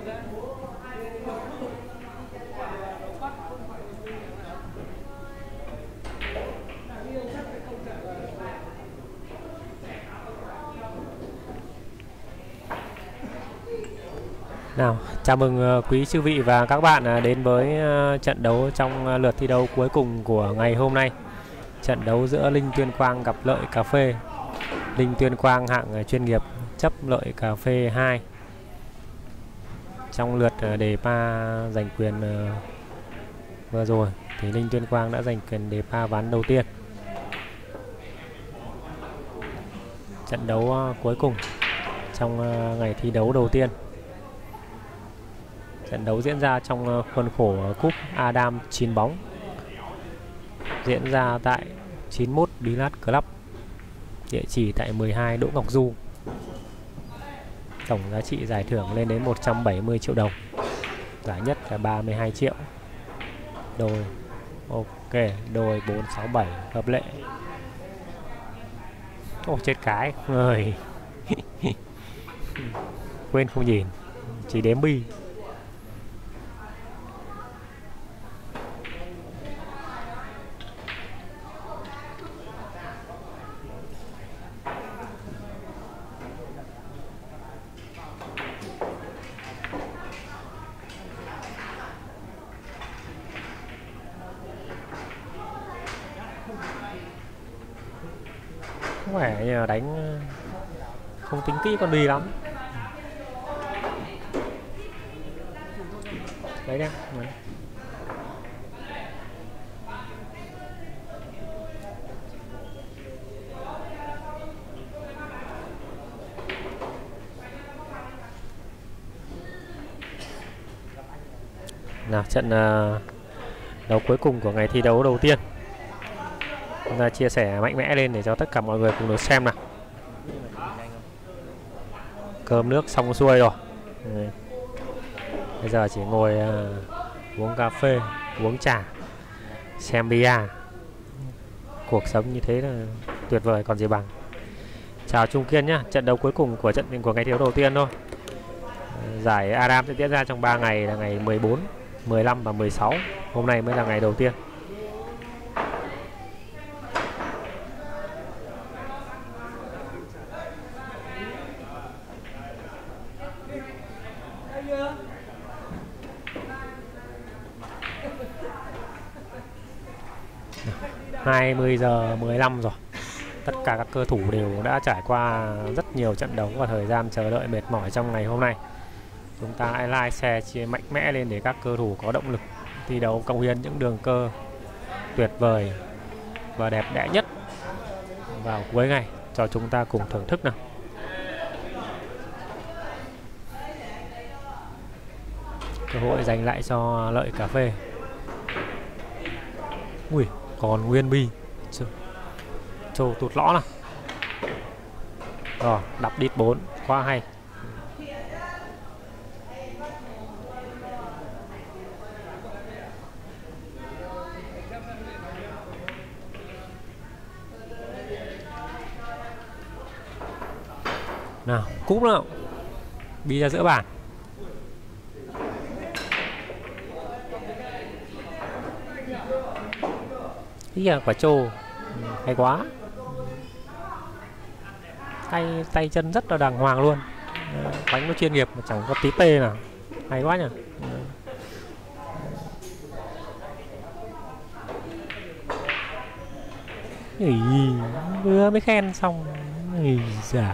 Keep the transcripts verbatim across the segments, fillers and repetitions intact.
Nào, chào mừng quý chư vị và các bạn đến với trận đấu trong lượt thi đấu cuối cùng của ngày hôm nay. Trận đấu giữa Linh Tuyên Quang gặp Lợi Cà Phê. Linh Tuyên Quang hạng chuyên nghiệp chấp Lợi Cà Phê hai. Trong lượt đề pa giành quyền vừa rồi thì Linh Tuyên Quang đã giành quyền đề pa ván đầu tiên. Trận đấu cuối cùng trong ngày thi đấu đầu tiên. Trận đấu diễn ra trong khuôn khổ cúp Adam chín bóng, diễn ra tại chín mốt Billiard Club, địa chỉ tại mười hai Đỗ Ngọc Du. Tổng giá trị giải thưởng lên đến một trăm bảy mươi triệu đồng, giải nhất là ba mươi hai triệu. Đôi ok, đôi bốn sáu bảy hợp lệ. Ô chết cái ơi. Quên không nhìn, chỉ đếm bi. Có vẻ như là đánh không tính kỹ con bi lắm. Đấy đấy. Nào, trận uh, đấu cuối cùng của ngày thi đấu đầu tiên. Chúng ta chia sẻ mạnh mẽ lên để cho tất cả mọi người cùng được xem nào. Cơm nước xong xuôi rồi. Đấy. Bây giờ chỉ ngồi uh, uống cà phê, uống trà, xem bia. Cuộc sống như thế là tuyệt vời còn gì bằng. Chào Trung Kiên nhá. Trận đấu cuối cùng của trận của ngày thi đấu đầu tiên thôi. Giải Adam sẽ diễn ra trong ba ngày là ngày mười bốn, mười lăm và mười sáu. Hôm nay mới là ngày đầu tiên. hai mươi giờ mười lăm rồi. Tất cả các cơ thủ đều đã trải qua rất nhiều trận đấu và thời gian chờ đợi mệt mỏi trong ngày hôm nay. Chúng ta hãy like, share, chia mạnh mẽ lên để các cơ thủ có động lực thi đấu, cống hiến những đường cơ tuyệt vời và đẹp đẽ nhất vào cuối ngày cho chúng ta cùng thưởng thức nào. Cơ hội dành lại cho Lợi Cà Phê. Ui, còn nguyên bi. Trâu tụt lõ nào. Rồi, đập đít bốn, quá hay. Nào, cúp nào. Bi ra giữa bàn. Ý là quả trâu hay quá. Tay tay chân rất là đàng hoàng luôn. Bánh nó chuyên nghiệp mà chẳng có tí tê nào. Hay quá nhỉ. Ý, vừa mới khen xong. Ý dạ.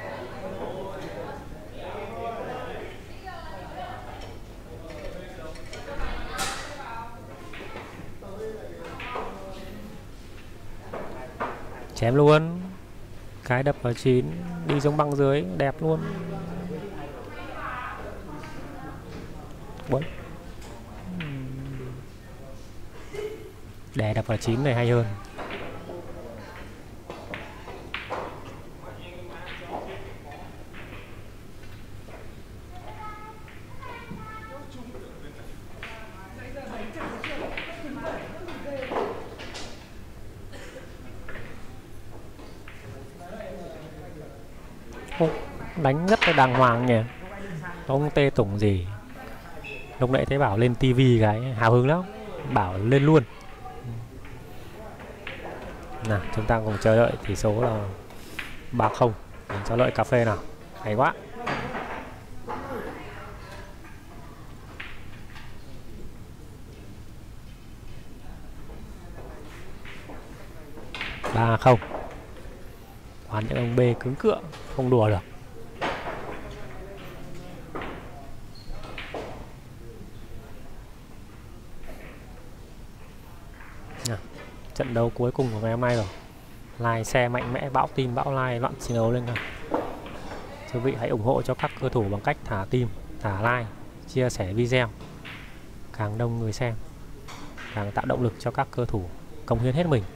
Chém luôn. Cái đập vào chín, đi giống băng dưới, đẹp luôn. Bốn. Để đập vào chín này hay hơn. Đánh rất là đàng hoàng nhỉ. Không tê tủng gì. Lúc nãy thấy bảo lên tivi cái hào hứng lắm, bảo lên luôn. Nào chúng ta cùng chờ đợi tỷ số là ba không dành cho Lợi Cà Phê nào. Hay quá. ba không. Hoàn những ông B cứng cựa, không đùa được. Nào, trận đấu cuối cùng của ngày hôm nay rồi. Like xe mạnh mẽ, bão tim bão like loạn chiến đấu lên nào. Quý vị hãy ủng hộ cho các cơ thủ bằng cách thả tim, thả like, chia sẻ video. Càng đông người xem, càng tạo động lực cho các cơ thủ cống hiến hết mình.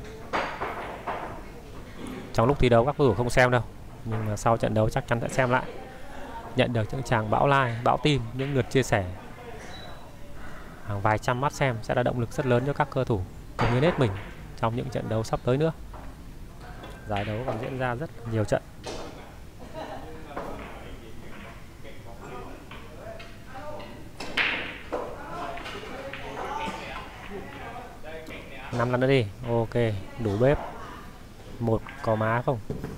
Trong lúc thi đấu các cơ thủ không xem đâu, nhưng mà sau trận đấu chắc chắn sẽ xem lại. Nhận được những tràng bão like, bão tim, những lượt chia sẻ, hàng vài trăm mắt xem sẽ là động lực rất lớn cho các cơ thủ cống hiến hết mình trong những trận đấu sắp tới nữa. Giải đấu còn diễn ra rất nhiều trận. Năm lần nữa đi. Ok, đủ bếp. Một có má không?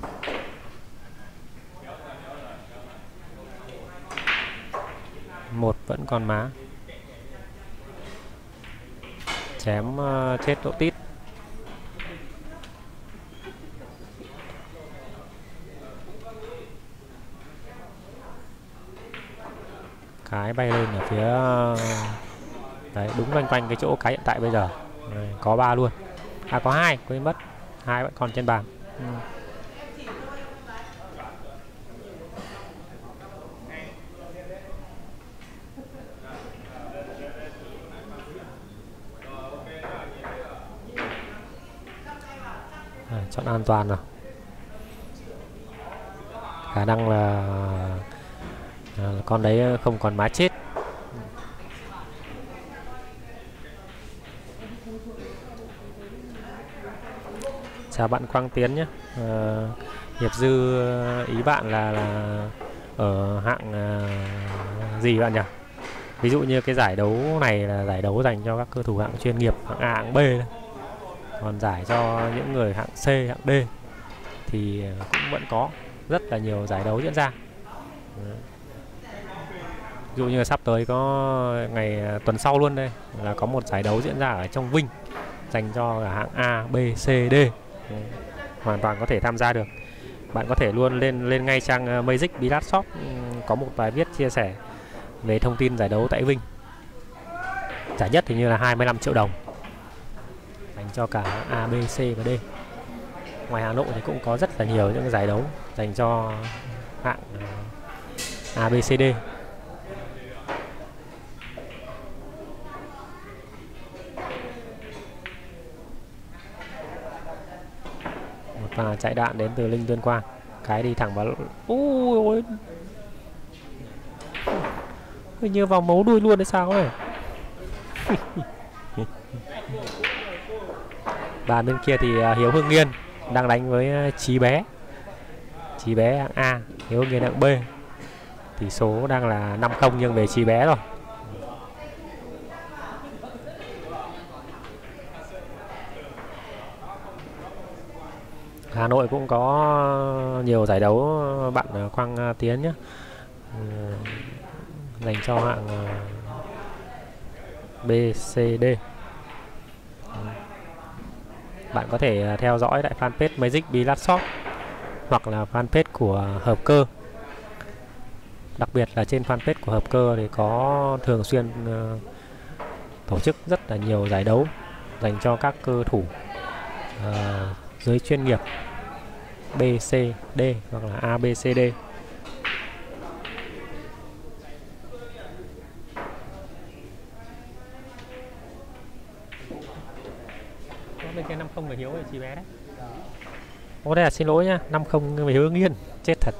Một vẫn còn má. Chém uh, chết độ tít. Cái bay lên ở phía đấy, đúng quanh quanh cái chỗ cái hiện tại bây giờ. Đấy, có ba luôn. À có hai, quên mất. Hai vẫn còn trên bàn. Ừ. À, chọn an toàn nào. Khả năng là à, con đấy không còn má chết. Chào bạn Quang Tiến nhé. À, Hiệp Dư ý bạn là, là ở hạng à, gì bạn nhỉ? Ví dụ như cái giải đấu này là giải đấu dành cho các cơ thủ hạng chuyên nghiệp, hạng A, hạng B đấy. Còn giải cho những người hạng C, hạng D thì cũng vẫn có rất là nhiều giải đấu diễn ra. Ví dụ như là sắp tới có ngày tuần sau luôn đây là có một giải đấu diễn ra ở trong Vinh dành cho cả hạng A, B, C, D. Hoàn toàn có thể tham gia được. Bạn có thể luôn lên lên ngay trang Magic Billiard Shop, có một bài viết chia sẻ về thông tin giải đấu tại Vinh. Giải nhất thì như là hai mươi lăm triệu đồng dành cho cả A, B, C và D. Ngoài Hà Nội thì cũng có rất là nhiều những giải đấu dành cho hạng A, B, C, D. Một pha chạy đạn đến từ Linh Tuyên Quang. Cái đi thẳng vào. Ui ôi, hình như vào mấu đuôi luôn hay sao này. Bàn bên kia thì Hiếu Hưng Nghiên đang đánh với Chí Bé. Chí Bé hạng A, Hiếu Hưng Nghiên hạng B. Tỷ số đang là năm không nhưng về Chí Bé rồi. Hà Nội cũng có nhiều giải đấu bạn Quang Tiến nhé, dành cho hạng B, C, D. Bạn có thể theo dõi tại fanpage Magic Billiard Shop hoặc là fanpage của Hợp Cơ. Đặc biệt là trên fanpage của Hợp Cơ thì có thường xuyên uh, tổ chức rất là nhiều giải đấu dành cho các cơ thủ uh, dưới chuyên nghiệp B, C, D hoặc là A, B, C, D. Bên kia năm không người Hiếu thì Chí Bé đấy. Ô đây là xin lỗi nhá, năm không người Hiếu Nghiên. Chết thật.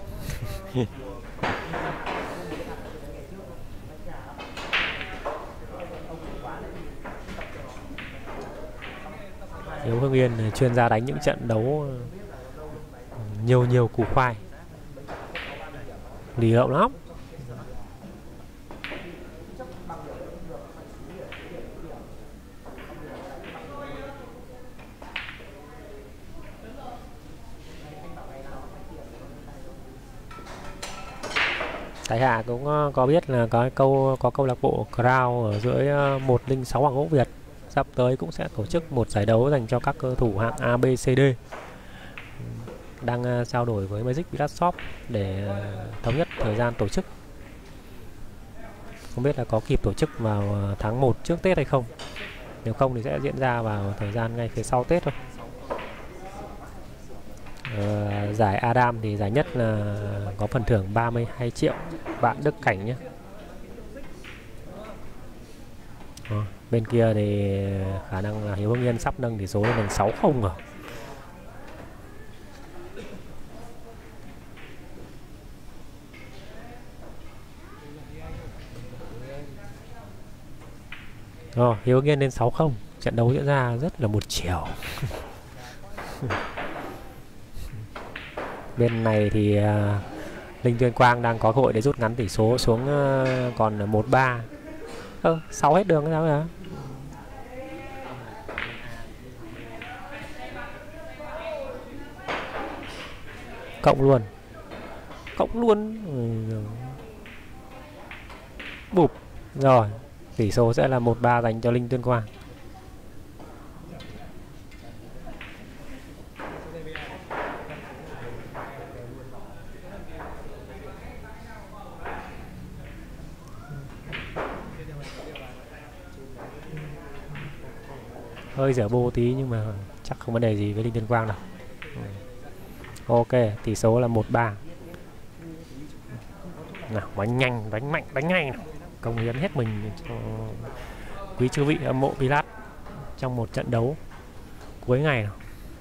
Hiếu Hưng Yên chuyên gia đánh những trận đấu nhiều nhiều củ khoai, lì lợm lắm. Tại hạ cũng ờ, có biết là có câu có câu lạc bộ Crown ở dưới ờ, một không sáu Hoàng Quốc Việt sắp tới cũng sẽ tổ chức một giải đấu dành cho các cầu thủ hạng A, B, C, D. Đang ờ, trao đổi với Magic Blast Shop để ờ, thống nhất thời gian tổ chức. Không biết là có kịp tổ chức vào ờ, tháng một trước Tết hay không. Nếu không thì sẽ diễn ra vào thời gian ngay phía sau Tết thôi. Ờ, giải Adam thì giải nhất là có phần thưởng ba mươi hai triệu bạn Đức Cảnh nhé. Ờ, bên kia thì khả năng là Hiếu Hưng Yên sắp nâng tỷ số lên thành sáu không rồi. Ờ, Hiếu Hưng Yên lên sáu không. Trận đấu diễn ra rất là một chiều. Bên này thì uh, Linh Tuyên Quang đang có cơ hội để rút ngắn tỷ số xuống uh, còn một ba. Ơ, sáu hết đường sao hả? Cộng luôn. Cộng luôn. Ừ. Bụp. Rồi, tỷ số sẽ là một ba dành cho Linh Tuyên Quang. Hơi dở bô tí nhưng mà chắc không vấn đề gì với Linh Tuyên Quang đâu. Ừ. Ok, tỷ số là một ba. Nào, đánh nhanh, đánh mạnh, đánh ngay nào. Công hiến hết mình cho quý chư vị hâm mộ Pilat trong một trận đấu cuối ngày nào.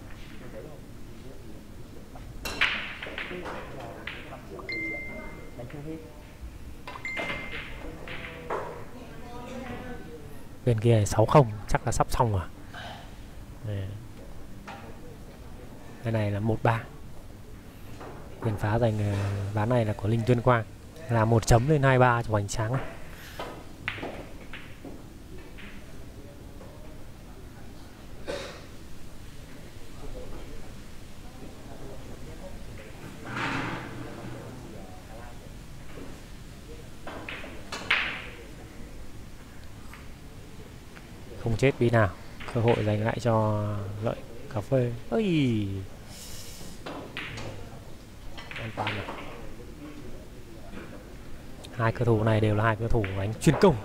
Bên kia sáu không chắc là sắp xong rồi. Cái này là một ba. Quyền phá giành ván này là của Linh Tuyên Quang, là một chấm lên hai ba cho hoành tráng này. Không chết bí nào, cơ hội giành lại cho Lợi Cà Phê. Ây, an toàn này. Hai cầu thủ này đều là hai cầu thủ đánh chuyên công.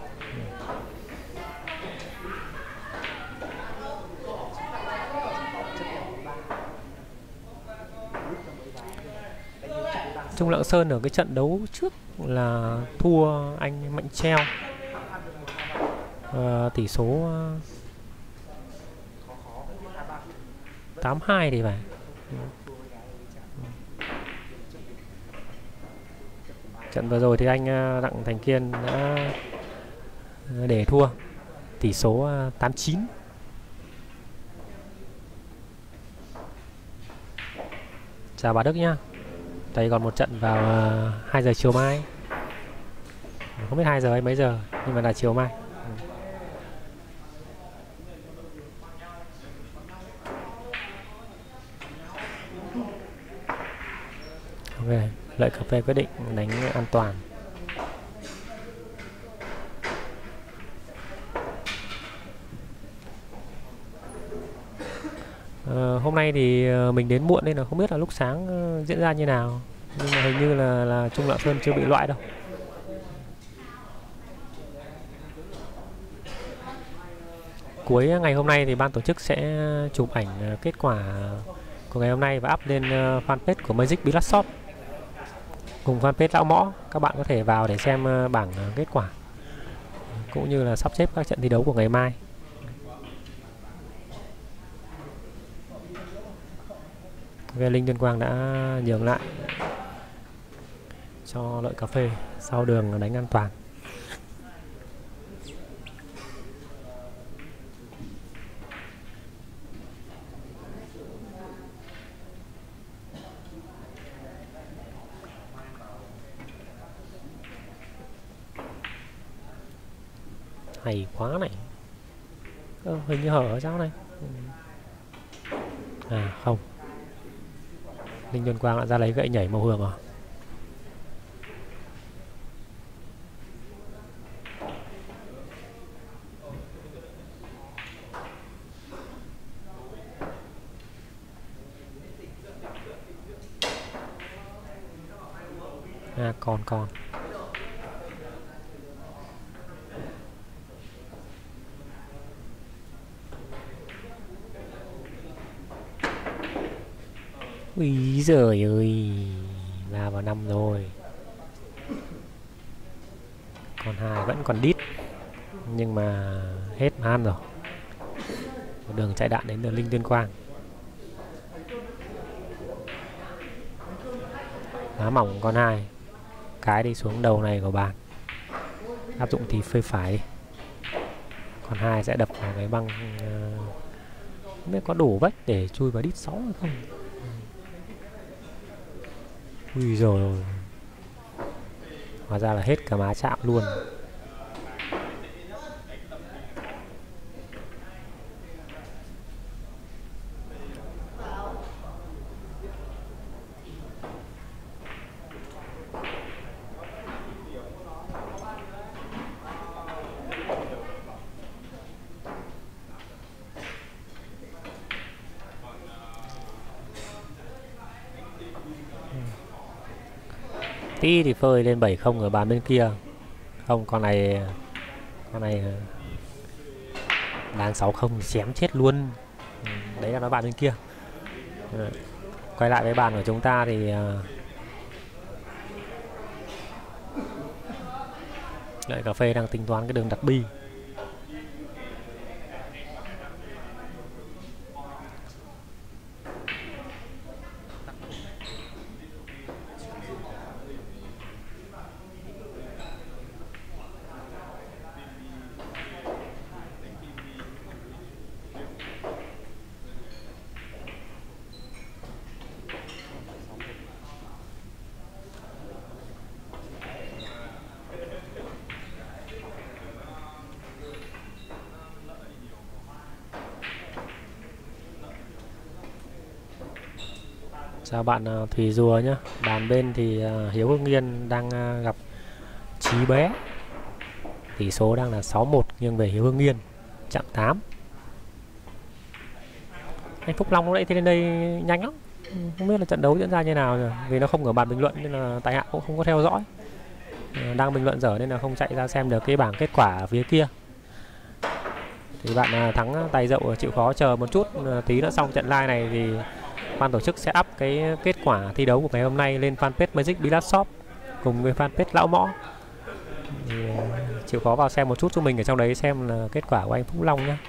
Trung Lạng Sơn ở cái trận đấu trước là thua anh Mạnh Treo à, tỷ số tám hai thì phải. Trận vừa rồi thì anh Đặng Thành Kiên đã để thua tỷ số tám chín. Chào bà Đức nhá. Đây còn một trận vào hai giờ chiều mai. Không biết hai giờ hay mấy giờ nhưng mà là chiều mai. Ok, Lợi Cà Phê quyết định đánh an toàn. Ờ, hôm nay thì mình đến muộn nên là không biết là lúc sáng diễn ra như nào, nhưng mà hình như là là Trung Lạng Sơn chưa bị loại đâu. Cuối ngày hôm nay thì ban tổ chức sẽ chụp ảnh kết quả của ngày hôm nay và up lên fanpage của Magic Blast Shop cùng fanpage Lão Mõ. Các bạn có thể vào để xem bảng kết quả cũng như là sắp xếp các trận thi đấu của ngày mai. Về Linh Tuyên Quang đã nhường lại cho Lợi Cà Phê sau đường đánh an toàn. Hay quá này. Ơ, hình như hở ở sao này. À không, Linh Tuyên Quang đã ra lấy gậy nhảy màu hường rồi. À, còn còn ui giời ơi, ba vào năm rồi. Con hai vẫn còn đít, nhưng mà hết man rồi. Một đường chạy đạn đến đường Linh Tuyên Quang. Má mỏng con hai, cái đi xuống đầu này của bạn. Áp dụng thì phơi phải đi. Con hai sẽ đập vào cái băng, uh, không biết có đủ vách để chui vào đít sáu hay không. Ui rồi, hóa ra là hết cả má chạm luôn. Tí thì phơi lên bảy không ở bàn bên kia. Không, con này con này đang sáu không chém chết luôn. Đấy là nó bàn bên kia. Quay lại với bàn của chúng ta thì Lợi Cà Phê đang tính toán cái đường đặt bi. Chào bạn uh, Thùy Rùa nhé. Bàn bên thì uh, Hiếu Hưng Yên đang uh, gặp Chí Bé. Tỷ số đang là sáu một nghiêng về Hiếu Hưng Yên. Chặng tám. Anh Phúc Long nãy thì lên đây nhanh lắm. Không biết là trận đấu diễn ra như nào rồi. Vì nó không ở bàn bình luận nên là tại hạ cũng không có theo dõi. uh, Đang bình luận dở nên là không chạy ra xem được cái bảng kết quả ở phía kia. Thì bạn uh, thắng tay dậu chịu khó chờ một chút. uh, Tí nữa xong trận live này thì ban tổ chức sẽ up cái kết quả thi đấu của ngày hôm nay lên fanpage Magic Billiard Shop cùng với fanpage Lão Mõ. Thì chịu khó vào xem một chút cho mình ở trong đấy xem là kết quả của anh Phúc Long nhé.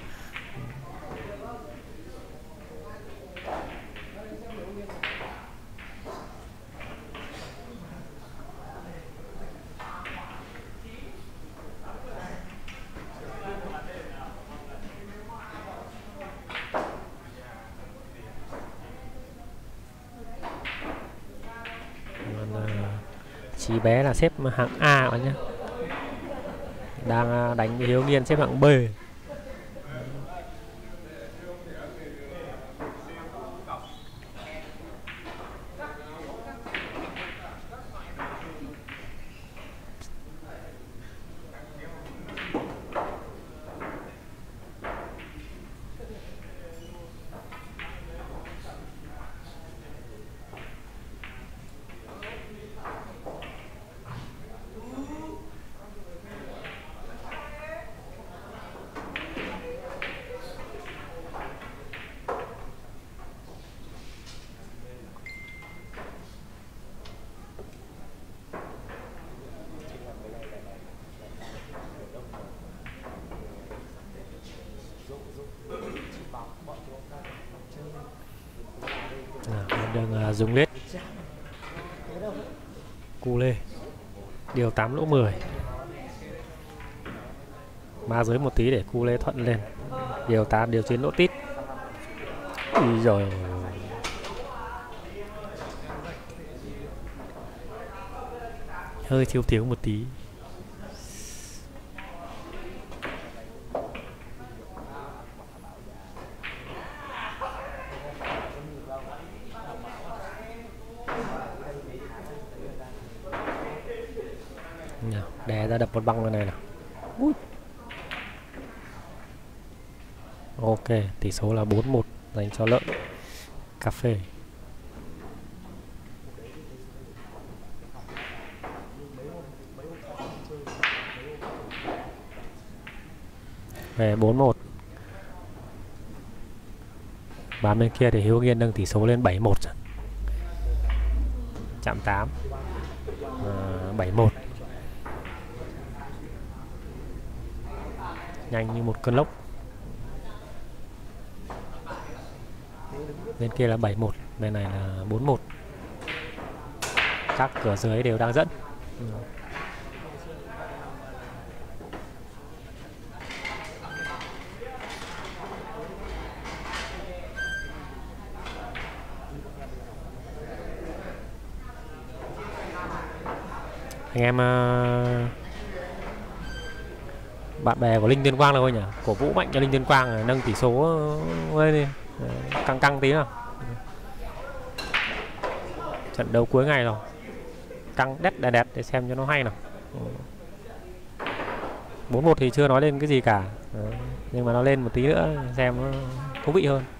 Chí Bé là xếp hạng A bạn nhé. Đang đánh Hiếu Nghiên xếp hạng B. Đường uh, dùng lết cu lê điều tám lỗ mười, ma dưới một tí để cu lê thuận lên, điều tám điều chín lỗ tít. Ui rồi, hơi thiếu thiếu một tí. Đè ra đập một băng này nào. Ui. Ok, tỷ số là bốn một dành cho Lợi Cà Phê. về bốn một. Bàn bên kia thì Hiếu Nghiên nâng tỷ số lên bảy một. Chạm tám. À, bảy một. Nhanh như một cơn lốc. Bên kia là bảy một, bên này là bốn một. Các cửa dưới đều đang dẫn. Ừ. Anh em uh, bạn bè của Linh Tuyên Quang là thôi nhỉ, cổ vũ mạnh cho Linh Tuyên Quang nâng tỷ số lên đi, căng căng tí nào. Trận đấu cuối ngày rồi, căng đét đè đét để xem cho nó hay nào. Bốn một thì chưa nói lên cái gì cả, nhưng mà nó lên một tí nữa xem nó thú vị hơn.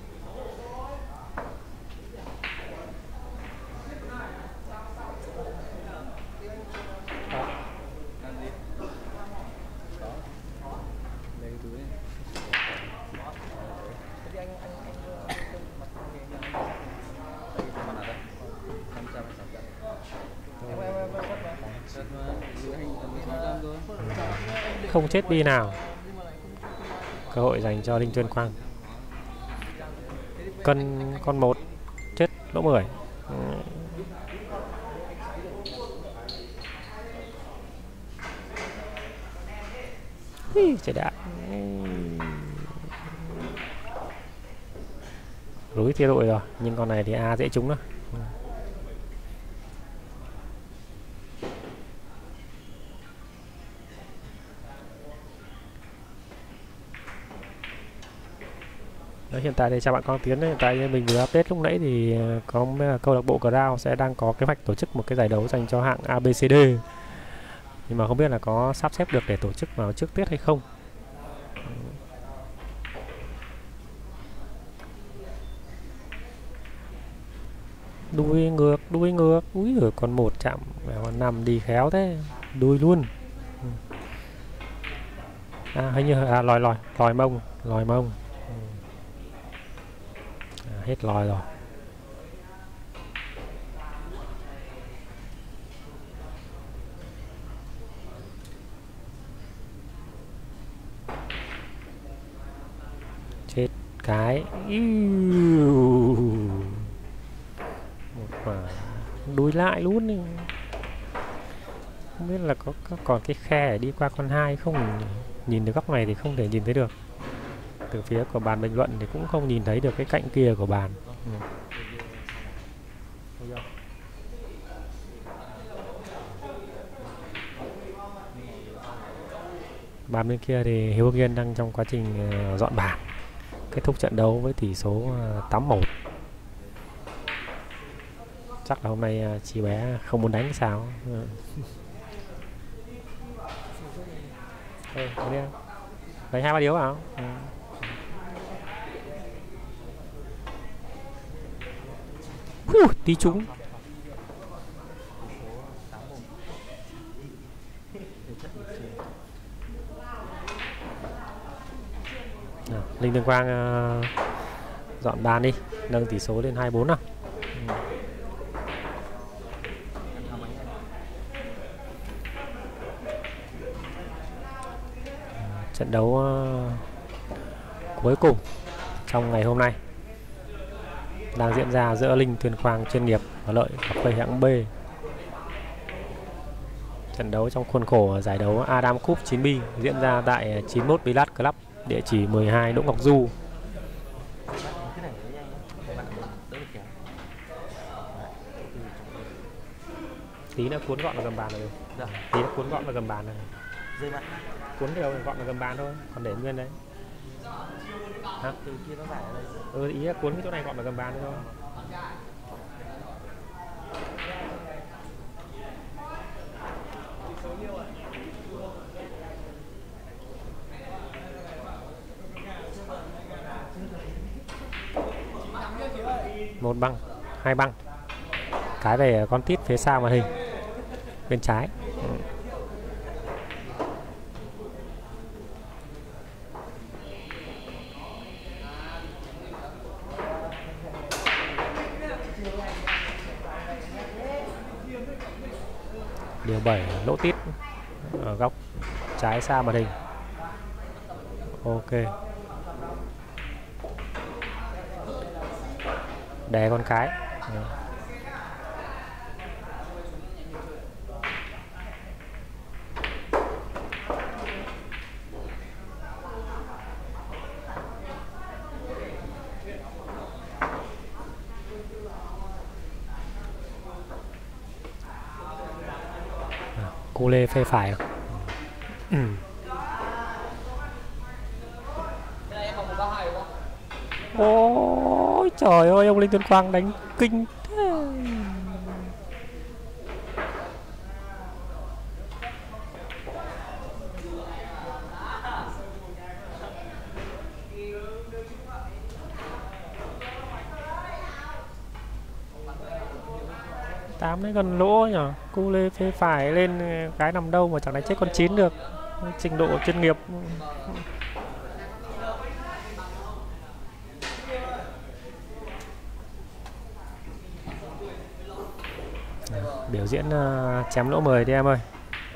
Không chết đi nào. Cơ hội dành cho Linh Tuyên Quang. Cân con một chết lỗ mười. Ui, trời đã. Rúi tiêu đội rồi, nhưng con này thì A dễ trúng đó. Đấy, hiện tại thì chào bạn Quang Tiến. Hiện tại mình vừa update lúc nãy thì có câu lạc bộ Crown sẽ đang có kế hoạch tổ chức một cái giải đấu dành cho hạng a bê xê đê, nhưng mà không biết là có sắp xếp được để tổ chức vào trước Tết hay không. Đuôi ngược, đuôi ngược. Úi rồi, con một chạm con năm đi khéo thế, đuôi luôn. À, hình như à, lòi lòi lòi mông, lòi mông. À, hết lòi rồi. Chết cái. Một quả đuôi lại luôn đi. Không biết là có, có còn cái khe để đi qua con hai không. Nhìn được góc này thì không thể nhìn thấy được. Từ phía của bàn bình luận thì cũng không nhìn thấy được cái cạnh kia của bàn. Ừ. Bàn bên kia thì Hiếu Nghiên đang trong quá trình uh, dọn bàn. Kết thúc trận đấu với tỷ số uh, tám một. Chắc là hôm nay uh, chị bé không muốn đánh sao. Ừ. Ê, lấy hai ba điếu vào. Ừ. Uh, tí trúng. À, Linh Tuyên Quang uh, dọn bàn đi, nâng tỷ số lên hai bốn nào. Ừ. Trận đấu uh, cuối cùng trong ngày hôm nay đang diễn ra giữa Linh Tuyên Quang chuyên nghiệp và Lợi cà phê hạng B. Trận đấu trong khuôn khổ giải đấu Adam Cup chín bi diễn ra tại chín mươi mốt Billiard Club, địa chỉ mười hai Đỗ Ngọc Du. Tí nữa cuốn gọn vào gầm bàn rồi. Dạ. Tí nữa cuốn gọn vào gầm bàn này. Cuốn đều gọn vào gầm bàn thôi, còn để nguyên đấy. Hả? Từ kia nó giải ở đây. Ừ, ý là cuốn cái chỗ này gọn vào gầm bàn thôi. Một băng, hai băng. Cái về con tít phía sau màn hình bên trái. Ừ. bảy lỗ tít ở góc trái xa màn hình. Ok, đè con cái. Cô lê phê phải à? Ừ. Ôi trời ơi, ông Linh Tuyên Quang đánh kinh thế. Tám đấy còn lỗ nhở. Cu lê phê phải lên cái nằm đâu mà chẳng đánh chết con chín được. Trình độ chuyên nghiệp. Biểu diễn uh, chém lỗ mười đi em ơi.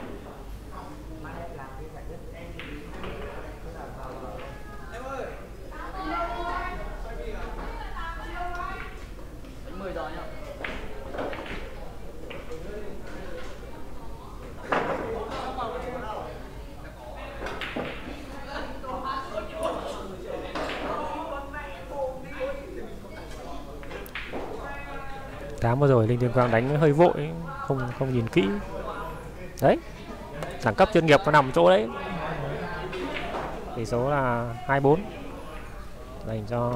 Tám vừa rồi Linh Tuyên Quang đánh hơi vội, không không nhìn kỹ. Đấy, đẳng cấp chuyên nghiệp nó nằm chỗ đấy. Tỷ số là hai bốn dành cho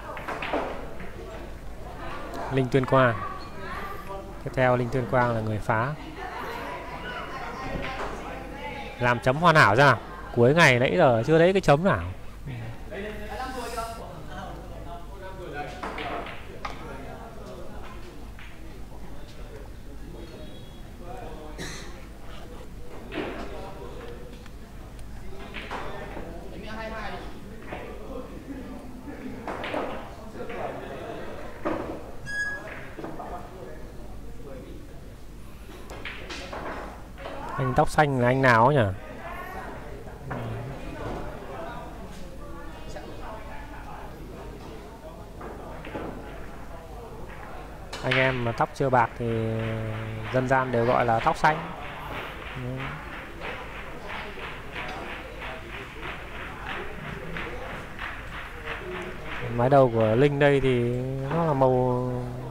Linh Tuyên Quang. Tiếp theo Linh Tuyên Quang là người phá. Làm chấm hoàn hảo ra. Cuối ngày nãy giờ chưa thấy cái chấm nào. Anh tóc xanh là anh nào nhỉ? Anh em mà tóc chưa bạc thì dân gian đều gọi là tóc xanh. Mái đầu của Linh đây thì nó là màu,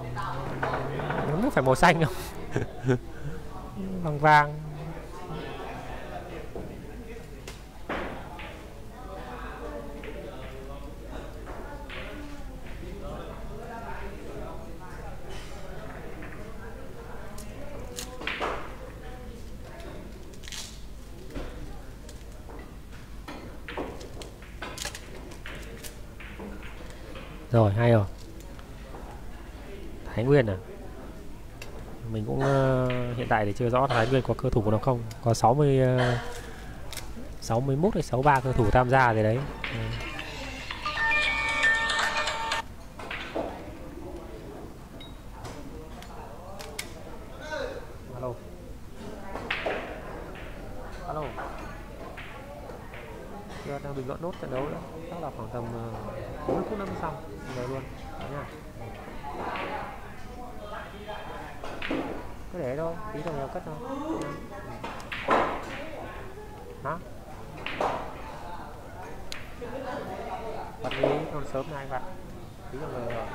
nó phải màu xanh không? Vàng vàng. Rồi, hay rồi. Thái Nguyên à? Mình cũng uh, hiện tại thì chưa rõ Thái Nguyên có cơ thủ của nó không. Có sáu mươi uh, sáu mươi mốt hay sáu mươi ba cơ thủ tham gia gì đấy. Ừ. Alo. Alo. Chưa đang bình luận nốt trận đấu nữa. Chắc là khoảng tầm uh, bốn phút năm sau rồi luôn. Đấy nha. Cứ để thôi, tí rồi cất thôi. Hả? Bật đi, còn sớm này anh bạn. Tí rồi rồi rồi.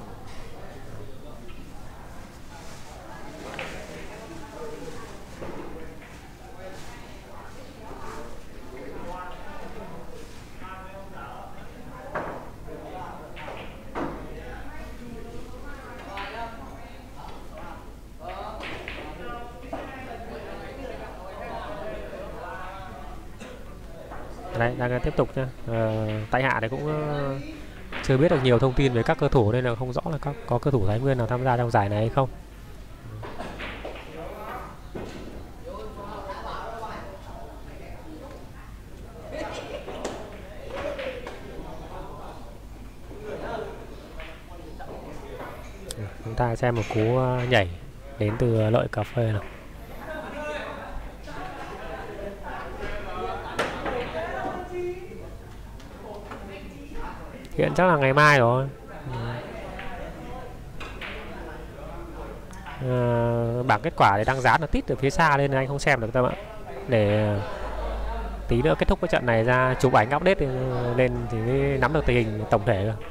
Đấy, đang tiếp tục nha. Ờ, tại hạ thì cũng uh, chưa biết được nhiều thông tin về các cơ thủ nên là không rõ là có, có cơ thủ Thái Nguyên nào tham gia trong giải này hay không. Chúng ta xem một cú uh, nhảy đến từ Lợi Cà Phê nào. Hiện chắc là ngày mai rồi. Uh, bảng kết quả thì đang dán ở tít ở phía xa lên nên anh không xem được các bạn. Để tí nữa kết thúc cái trận này ra chụp ảnh update lên thì mới nắm được tình hình tổng thể rồi.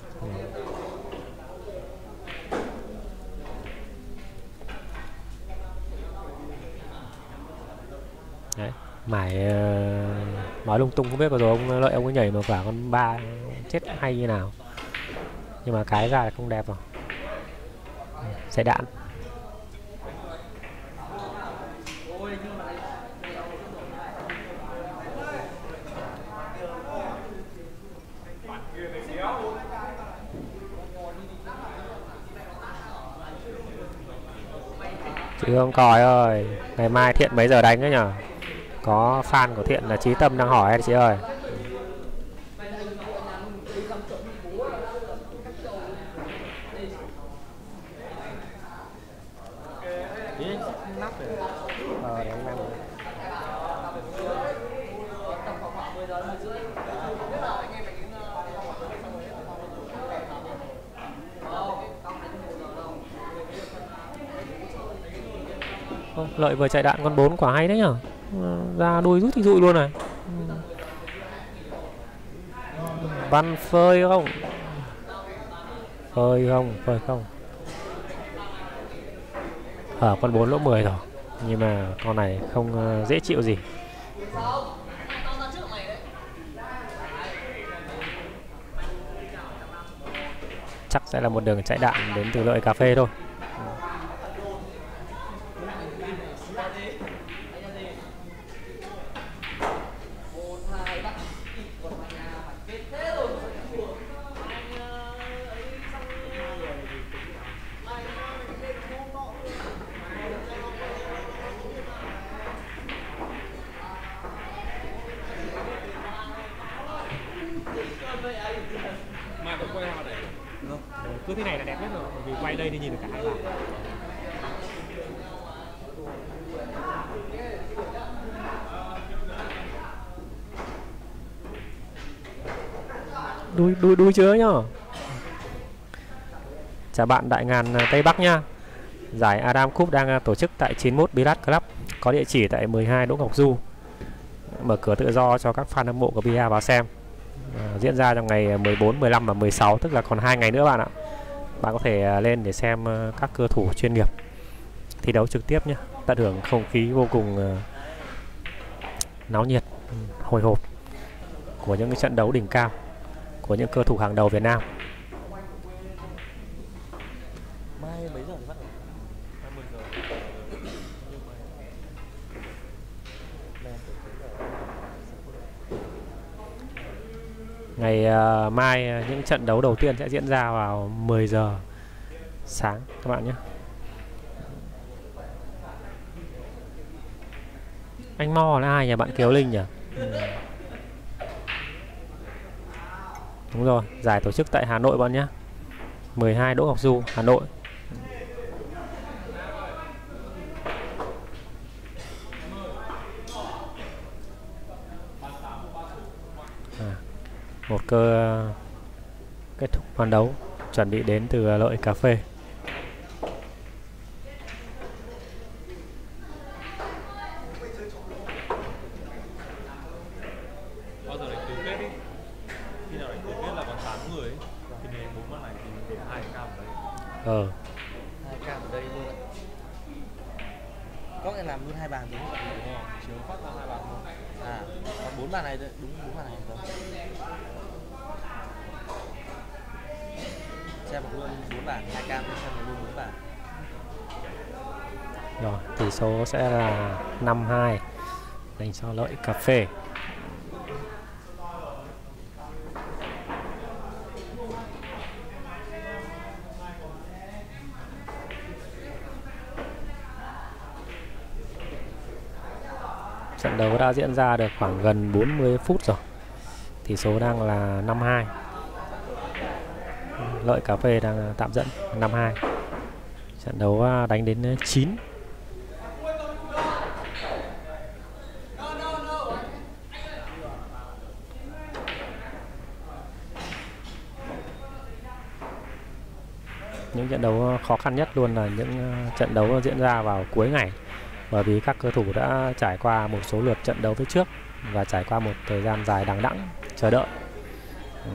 Đấy, mải uh, nói lung tung không biết vừa rồi ông Lợi ông ấy nhảy mà quả con ba chết hay như nào, nhưng mà cái ra là không đẹp rồi. Xe đạn chị Hương Còi ơi, ngày mai Thiện mấy giờ đánh đấy nhở? Có fan của Thiện là Chí Tâm đang hỏi chị ơi. Ờ, để anh mang rồi. Ô, Lợi vừa chạy đạn con bốn quả hay đấy nhở, ra đuôi rút thì dụi luôn này. Văn phơi không? Phơi không? Phơi không? Ở con bốn lỗ mười rồi, nhưng mà con này không uh, dễ chịu gì. Chắc sẽ là một đường chạy đạn đến từ Lợi Cà Phê thôi. Cứ thế này là đẹp nhất rồi, vì quay đây thì nhìn được cả hai bàn. Đuôi đuôi đuôi chứa nhá. Chào bạn Đại Ngàn Tây Bắc nha. Giải Adam Cup đang tổ chức tại chín mốt Billiard Club, có địa chỉ tại mười hai Đỗ Ngọc Du. Mở cửa tự do cho các fan hâm mộ của bia vào xem. À, diễn ra trong ngày mười bốn, mười lăm và mười sáu, tức là còn hai ngày nữa bạn ạ. Bạn có thể lên để xem các cơ thủ chuyên nghiệp thi đấu trực tiếp nhé, tận hưởng không khí vô cùng uh, náo nhiệt, hồi hộp của những cái trận đấu đỉnh cao của những cơ thủ hàng đầu Việt Nam. Mai mấy giờ thì bắt đầu? hai mươi giờ. Ngày uh, mai những trận đấu đầu tiên sẽ diễn ra vào mười giờ sáng các bạn nhé. Anh Mo là ai nhỉ? Bạn Kiều Linh nhỉ? Ừ. Đúng rồi, giải tổ chức tại Hà Nội bạn nhé. mười hai Đỗ Ngọc Du, Hà Nội. À, một cơ kết thúc màn đấu chuẩn bị đến từ Lợi Cà Phê. Bao giờ đánh tứ kết đi? Khi nào đánh tứ kết là còn tám người ấy. Thì đến bốn màn này thì mình để hai cam ở đây. Ờ. Hai cam ở đây luôn. Có thể làm luôn hai bàn đúng không? Đúng rồi, chiếu phát ra hai bàn luôn. À, còn bốn bàn này đúng bốn bàn này không? Xem một luôn bốn bàn, hai cam xem một luôn bốn bàn. Rồi, tỷ số sẽ là năm hai dành cho Lợi Cà Phê. Trận đấu đã diễn ra được khoảng gần bốn mươi phút rồi. Tỷ số đang là năm hai. Lợi Cà Phê đang tạm dẫn năm hai. Trận đấu đánh đến chín. những trận đấu khó khăn nhất luôn là những trận đấu diễn ra vào cuối ngày, bởi vì các cầu thủ đã trải qua một số lượt trận đấu phía trước và trải qua một thời gian dài đằng đẵng chờ đợi. Ừ.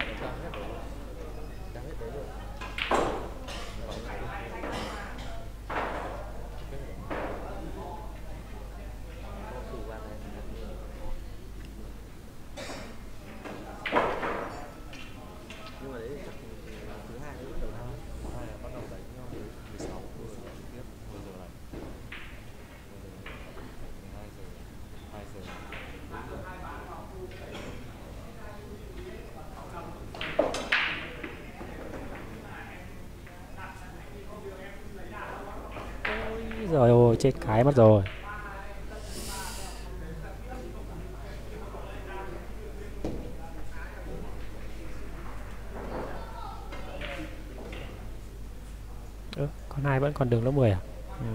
Rồi ôi, chết cái mất rồi. Ừ, con hai vẫn còn đường lớp mười à? Ừ.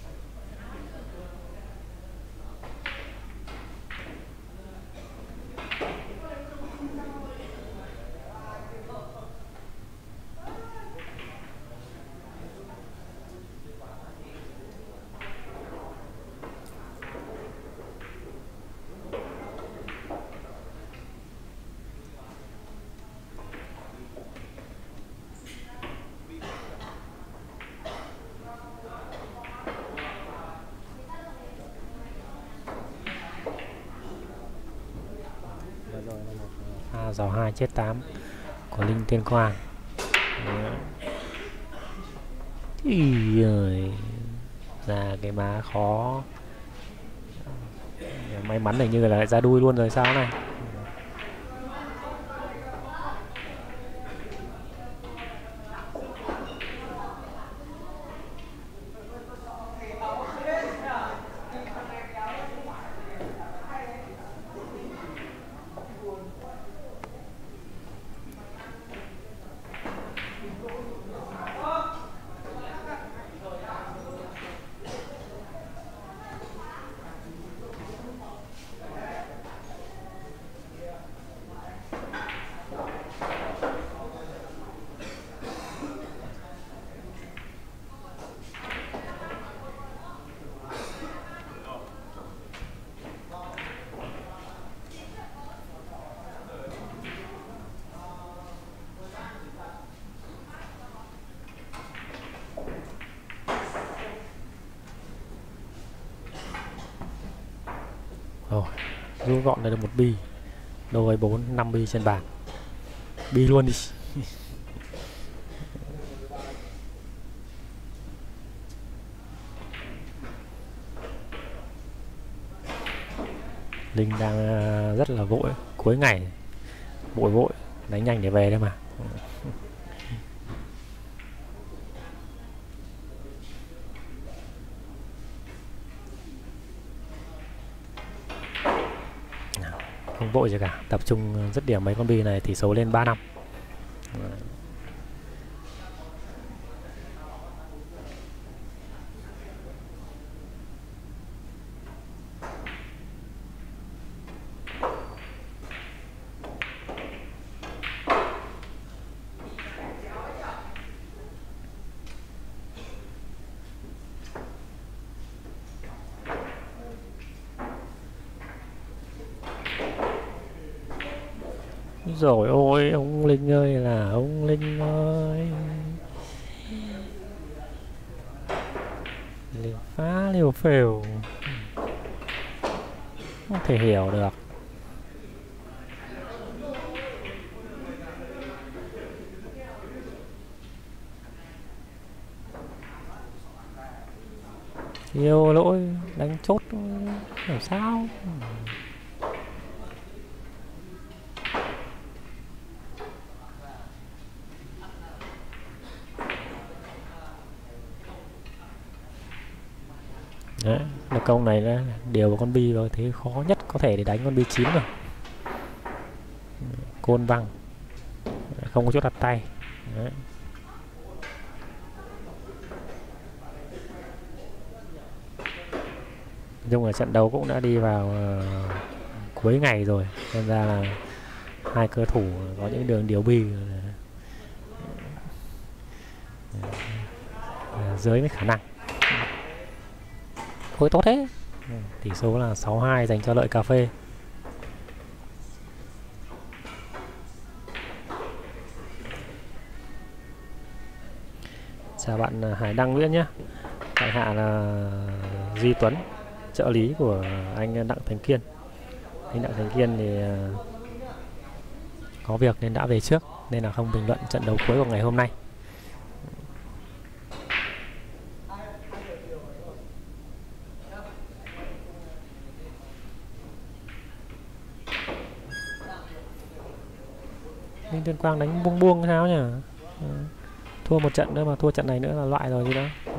À, giỏ hai chết tám của Linh Tiên Quang. Ý ơi, là cái má khó. May mắn này như là lại ra đuôi luôn rồi sao này. Rồi, rút gọn được một bi. Đâu ấy bốn, năm bi trên bàn. Bi luôn đi. Linh đang rất là vội, cuối ngày vội vội đánh nhanh để về đấy mà. Không vội gì cả, tập trung dứt điểm mấy con bi này, tỷ số lên ba năm. Rồi ôi, ông Linh ơi là ông Linh ơi. Liều phá liều phều. Không thể hiểu được. Nhiều lỗi đánh chốt làm sao. Đấy, được công này là điều vào con bi rồi, thế khó nhất có thể để đánh con bi chín rồi. Côn văng, không có chỗ đặt tay. Đấy. Nhưng mà trận đấu cũng đã đi vào uh, cuối ngày rồi, nên ra là hai cơ thủ có những đường điều bi À, dưới với khả năng. Ôi tốt thế. Tỷ số là sáu hai dành cho Lợi Cà Phê. Chào bạn Hải Đăng Nguyễn nhé. Tại hạ là Duy Tuấn, trợ lý của anh Đặng Thành Kiên. Anh Đặng Thành Kiên thì có việc nên đã về trước, nên là không bình luận trận đấu cuối của ngày hôm nay. Ninh Tuyên Quang đánh buông buông sao nhỉ? Ừ. Thua một trận nữa mà thua trận này nữa là loại rồi gì đó. Ừ.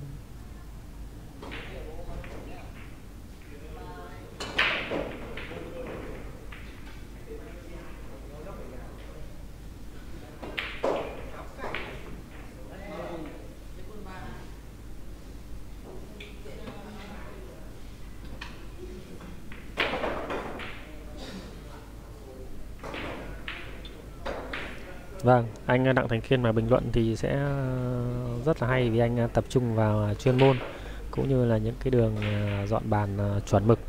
Vâng, anh Đặng Thành Kiên mà bình luận thì sẽ rất là hay, vì anh tập trung vào chuyên môn cũng như là những cái đường dọn bàn chuẩn mực.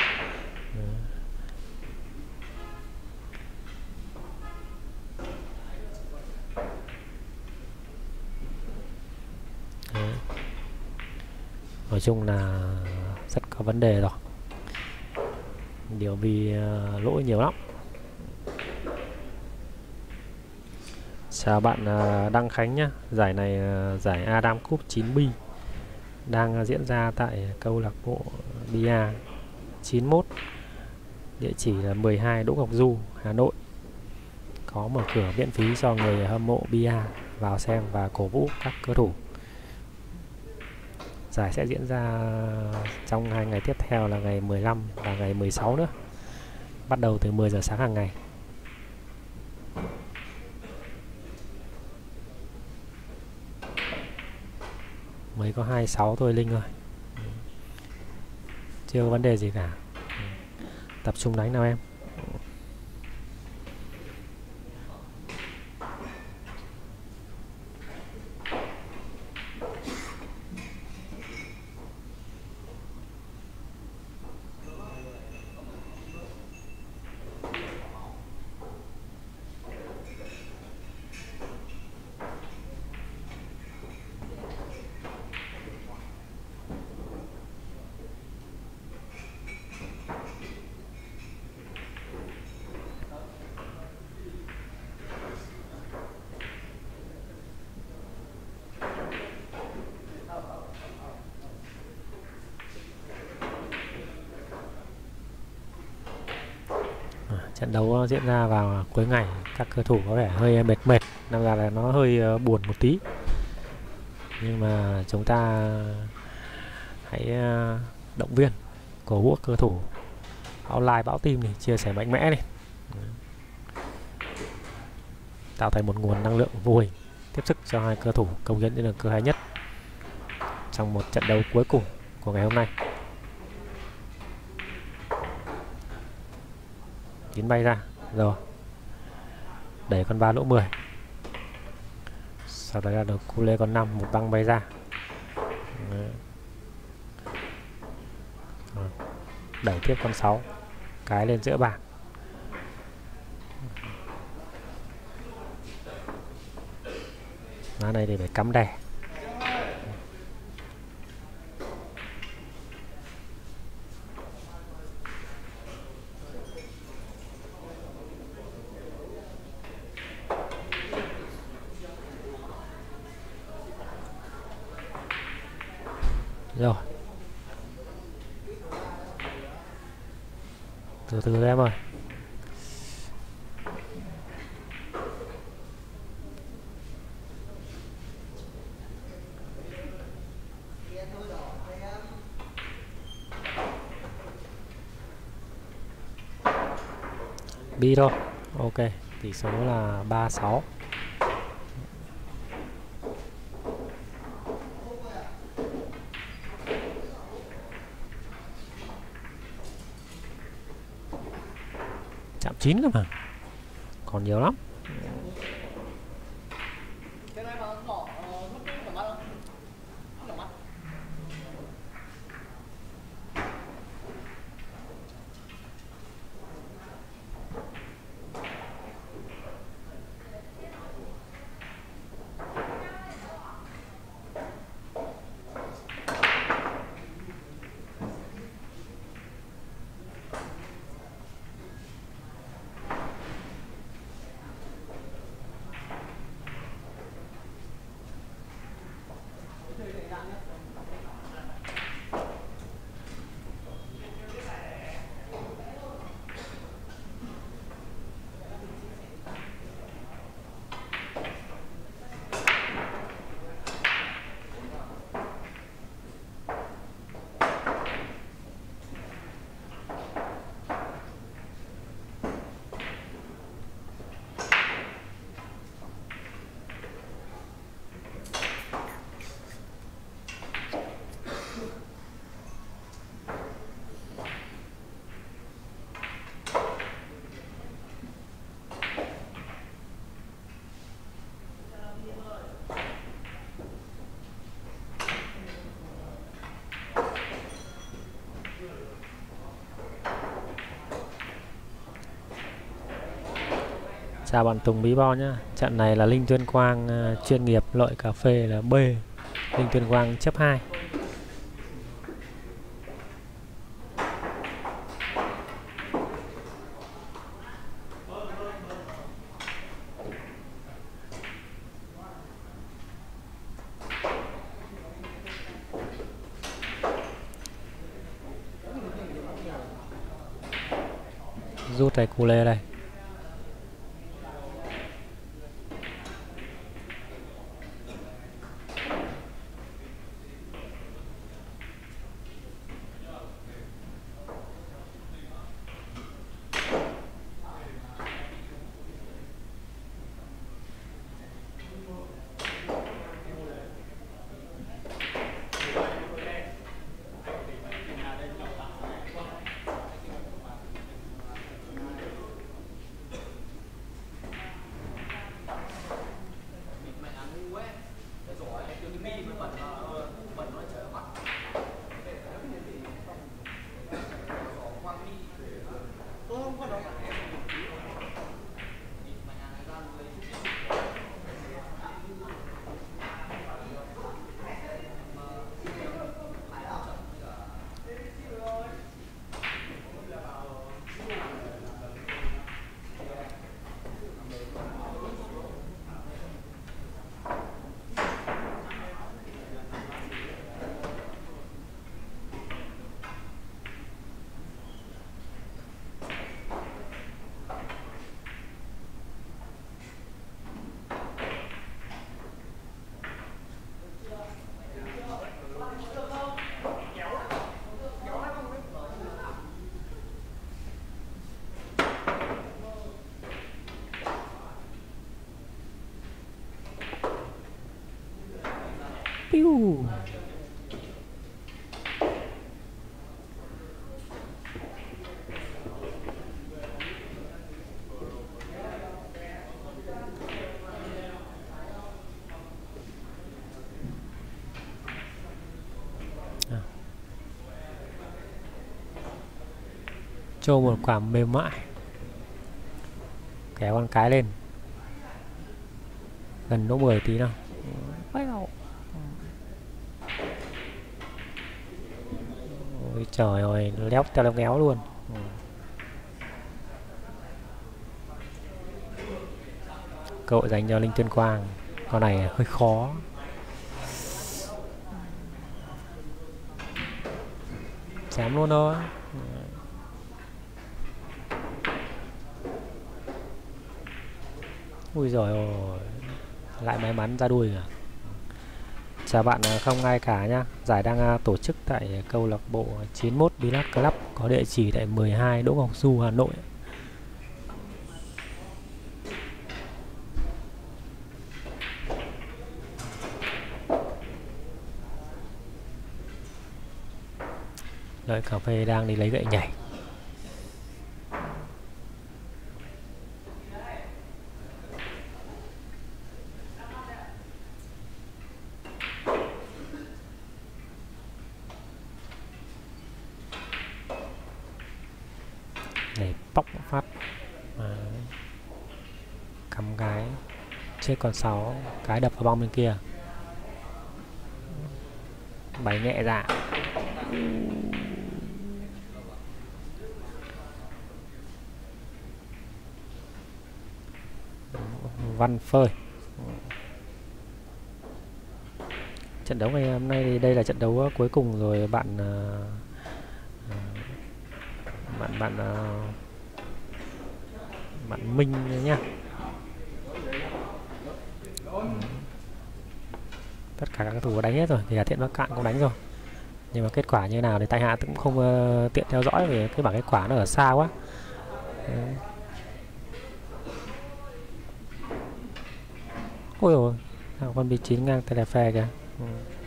Đấy. Nói chung là rất có vấn đề rồi, điều vì lỗi nhiều lắm. Chào bạn Đăng Khánh nhé. Giải này giải Adam Cup chín bi đang diễn ra tại câu lạc bộ bia chín mốt, địa chỉ là mười hai Đỗ Ngọc Du, Hà Nội. Có mở cửa miễn phí cho người hâm mộ bia vào xem và cổ vũ các cầu thủ. Giải sẽ diễn ra trong hai ngày tiếp theo là ngày mười lăm và ngày mười sáu nữa, bắt đầu từ mười giờ sáng hàng ngày. Mới có hai mươi sáu thôi Linh ơi, chưa có vấn đề gì cả. Tập trung đánh nào em. Trận đấu diễn ra vào cuối ngày, các cầu thủ có vẻ hơi mệt mệt, nên là nó hơi buồn một tí. Nhưng mà chúng ta hãy động viên, cổ vũ cầu thủ, bão like, bão tim này, chia sẻ mạnh mẽ này, tạo thành một nguồn năng lượng vô hình, tiếp sức cho hai cầu thủ công hiến đến được cơ hay nhất trong một trận đấu cuối cùng của ngày hôm nay. Chín bay ra rồi, đẩy con ba lỗ mười, sau đó là được cu lê con năm, một băng bay ra. Rồi, đẩy tiếp con sáu, cái lên giữa bảng. Lá này thì phải cắm đè. Rồi, từ từ em ơi. Bi thôi. Ok, tỷ số là ba sáu. Chạm chín cơ mà, còn nhiều lắm. Chào bạn Tùng Bí Bo nhá. Trận này là Linh Tuyên Quang uh, chuyên nghiệp, loại cà phê là B. Linh Tuyên Quang chấp hai. Rút tay cu lê đây. Piu. Cho một quả mềm mại, kéo con cái lên gần lỗ mười tí nào. Ôi trời ơi, léo theo léo ngéo luôn. Cơ hội dành cho Linh Tuyên Quang. Con này hơi khó. Chém luôn thôi. Ui giời ơi, lại may mắn ra đuôi à. Chào bạn không ai cả nhá. Giải đang tổ chức tại câu lạc bộ chín mốt Billiard Club, có địa chỉ tại mười hai Đỗ Ngọc Du, Hà Nội. Lợi cà phê đang đi lấy gậy nhảy. Này bóc phát à, cắm cái chết con sáu, cái đập vào bóng bên kia, bay nhẹ ra. Văn phơi. Trận đấu ngày hôm nay thì đây là trận đấu cuối cùng rồi bạn bạn bạn bạn Minh nhá. Tất cả các thủ đánh hết rồi, thì là Thiện Bắc Cạn cũng đánh rồi, nhưng mà kết quả như nào thì tại hạ cũng không uh, tiện theo dõi vì cái bảng kết quả nó ở xa quá. Đấy. Ôi ôi, con B chín ngang tay phe kìa. Ừ.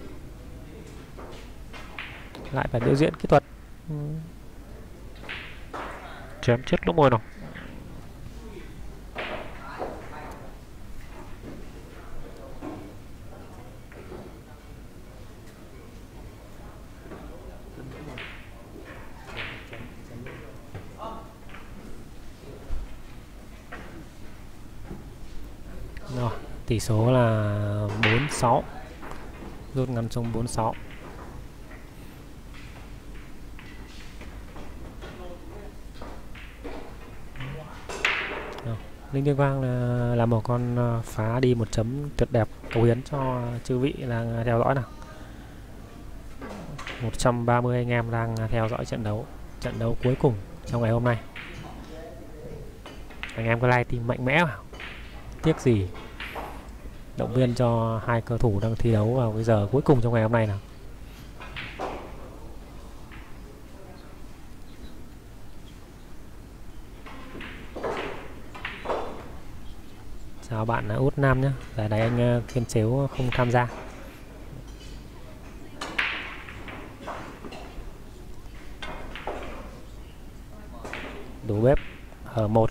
Lại phải biểu diễn kỹ thuật. Ừ. Chém chết lỗ mồi nào. Tỷ số là bốn sáu, rút ngắn xuống bốn sáu. Linh Tuyên Quang là, là một con phá đi một chấm tuyệt đẹp, cống hiến cho chư vị đang theo dõi nào. một trăm ba mươi anh em đang theo dõi trận đấu, trận đấu cuối cùng trong ngày hôm nay. Anh em có like team mạnh mẽ vào, tiếc gì. Động viên cho hai cầu thủ đang thi đấu vào cái giờ cuối cùng trong ngày hôm nay nào. Chào bạn Út Nam nhé. Giải này anh Kiên Xếu không tham gia. Đủ bếp ở một.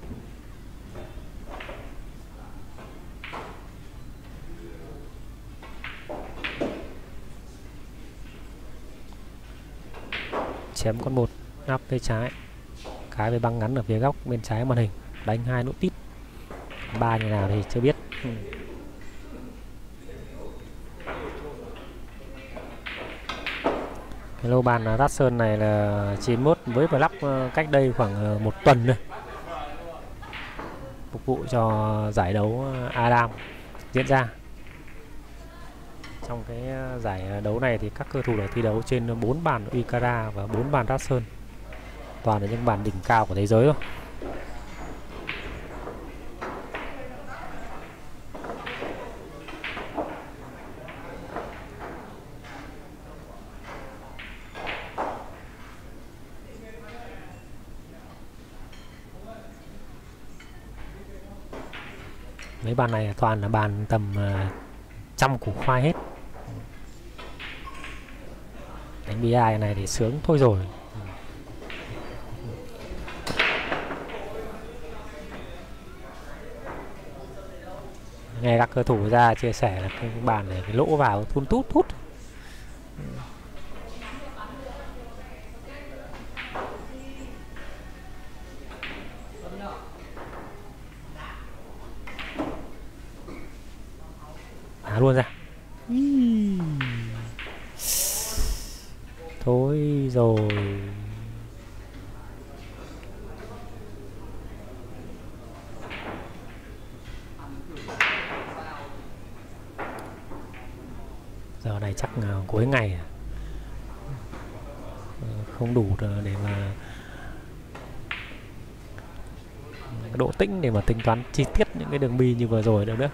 Chém con một, áp bên trái. Cái với băng ngắn ở phía góc bên trái màn hình, đánh hai nút tít. Ba như nào thì chưa biết. Ừ. Cái lô bàn Rát Sơn này là chín mốt với vào lắp cách đây khoảng một tuần nữa, phục vụ cho giải đấu Adam diễn ra. Trong cái giải đấu này thì các cầu thủ đã thi đấu trên bốn bàn Uicara và bốn bàn Rát Sơn, toàn là những bàn đỉnh cao của thế giới thôi. Mấy bàn này toàn là bàn tầm uh, trăm củ khoai hết. Đánh bia này thì sướng thôi rồi. Nghe các cầu thủ ra chia sẻ là cái bàn này cái lỗ vào thun tút thút. À luôn ra. Thôi rồi. Giờ này chắc là cuối ngày không đủ để mà độ tĩnh để mà tính toán chi tiết những cái đường bi như vừa rồi được nữa.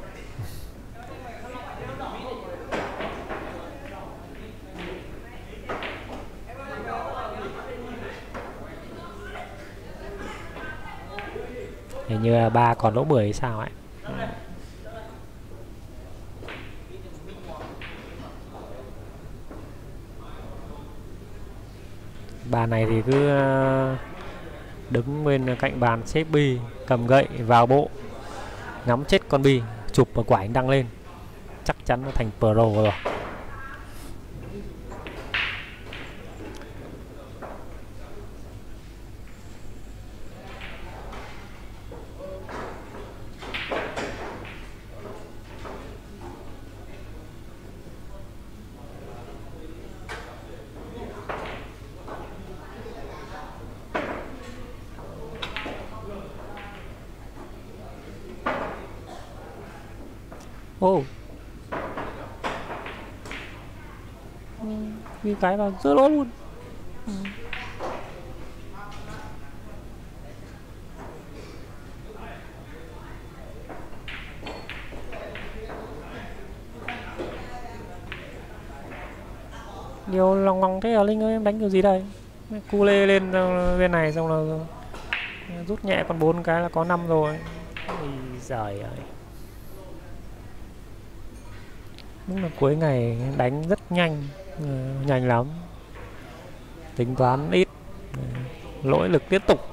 Hình như là ba còn lỗ mười hay sao ấy. Bàn này thì cứ đứng bên cạnh bàn xếp bi, cầm gậy vào bộ, ngắm chết con bi, chụp và quả ảnh đăng lên, chắc chắn nó thành pro rồi. Ô, như cái vào giữa lỗ luôn. Ừ. Điều lòng vòng thế là Linh ơi, em đánh kiểu gì đây? Cu lê lên bên này xong là rút nhẹ còn bốn cái là có năm rồi. Ôi giời ơi. Đúng là cuối ngày đánh rất nhanh, nhanh lắm, tính toán ít, lỗi lực liên tục.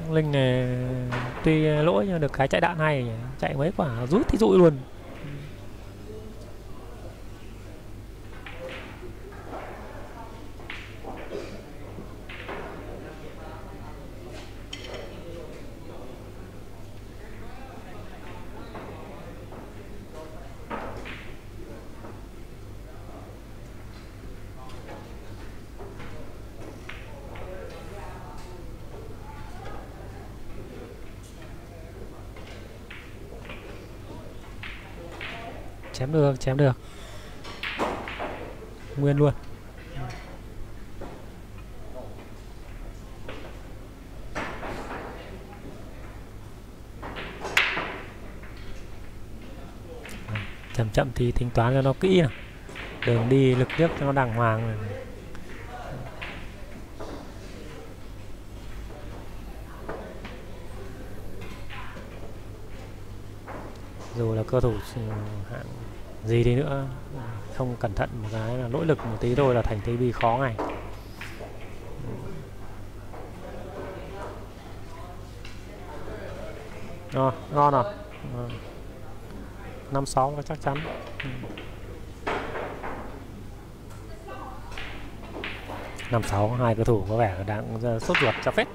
Linh này tuy lỗi nhưng được cái chạy đạn hay nhỉ. Chạy mấy quả rút thì rụi luôn. Chém được, chém được. Nguyên luôn. Chậm chậm thì tính toán cho nó kỹ nào. Đường đi lực nước cho nó đàng hoàng này. Dù là cơ thủ hạng gì đi nữa, không cẩn thận một cái là nỗ lực một tí thôi là thành thế bị khó ngay. Rồi, ngon rồi. Năm sáu là chắc chắn. Năm sáu hai cầu thủ có vẻ đang sốt ruột cho phết.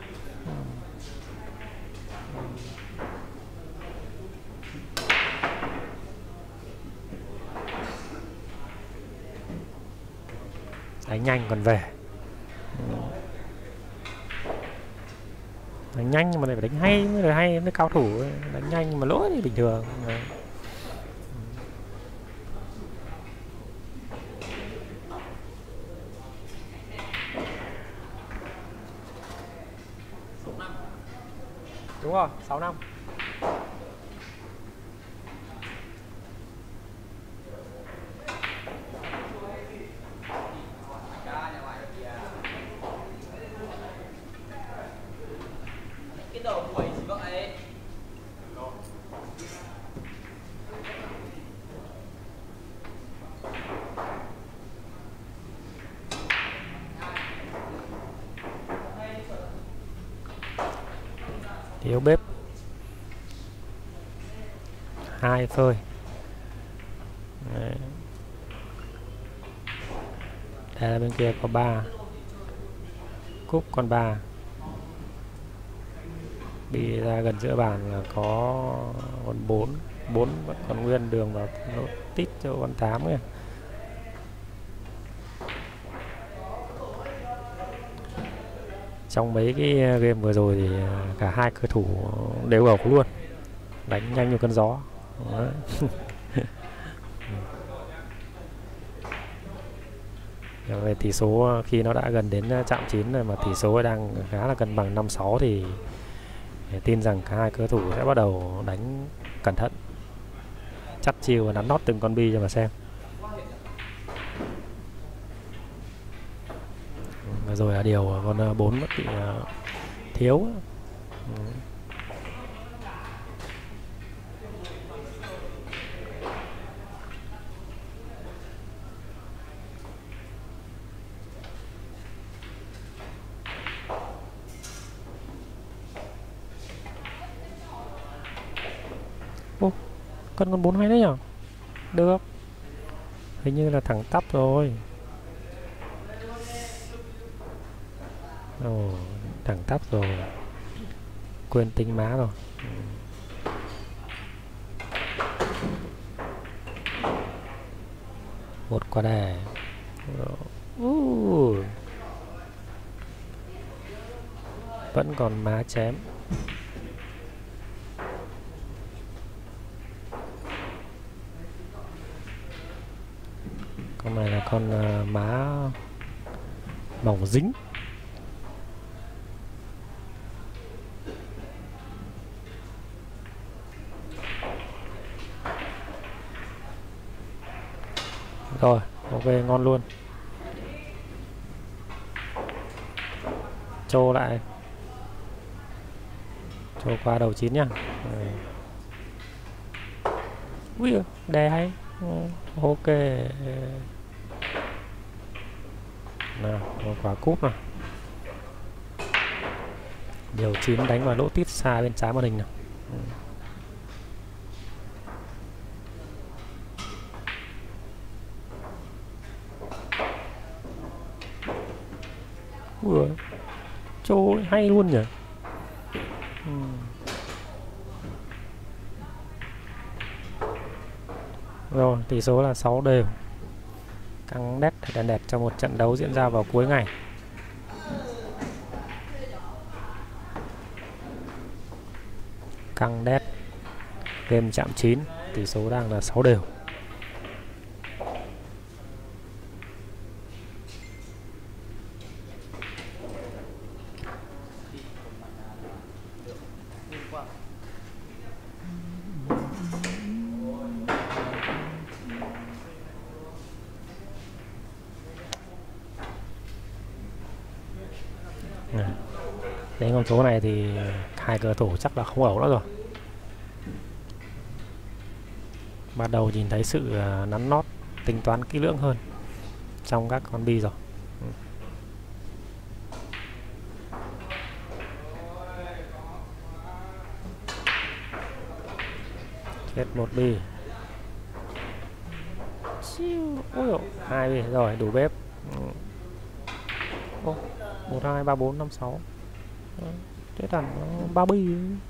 Đánh nhanh còn về. Đánh nhanh nhưng mà lại phải đánh hay mới là hay, mới cao thủ. Đánh nhanh nhưng mà lỗi thì bình thường. Đúng rồi, sáu năm. Thiếu bếp hai phơi. Đấy. Đây là bên kia có ba cúp, còn ba bị ra gần giữa bàn là có còn bốn bốn vẫn còn nguyên đường vào nốt tít cho con tám kìa. Trong mấy cái game vừa rồi thì cả hai cầu thủ đều ẩu luôn, đánh nhanh như cơn gió. Về tỷ số khi nó đã gần đến chạm chín rồi mà tỷ số đang khá là cân bằng năm sáu thì tin rằng cả hai cầu thủ sẽ bắt đầu đánh cẩn thận, chắt chiu và nắn nót từng con bi cho mà xem. Rồi là điều con bốn mất bị uh, thiếu. Ừ. Ô, con con bốn hay đấy nhở? Được. Hình như là thẳng tắp rồi. Ồ, thẳng tắp rồi. Quên tính má rồi. Ừ. Một quả đề. Uh. Vẫn còn má chém. Con này là con uh, má mỏng dính. Rồi, ok, ngon luôn. Trô lại. Trô qua đầu chín nhá. Ừ. Ui, đề hay. Ừ, ok. Nào, quả cúp nào. Điều chín đánh vào lỗ tít xa bên trái màn hình nào. Ui, trời hay luôn nhỉ. Ừ. Rồi tỷ số là sáu đều, căng đét đèn đẹp cho một trận đấu diễn ra vào cuối ngày. Căng đét, game chạm chín, tỷ số đang là sáu đều. Đến con số này thì hai cầu thủ chắc là không ẩu nữa rồi. Bắt đầu nhìn thấy sự nắn nót, tính toán kỹ lưỡng hơn trong các con bi rồi. Chết một bi. Ôi dồi, hai bi rồi, đủ bếp. Ô, một hai ba bốn năm sáu. Thế thằng ba bi.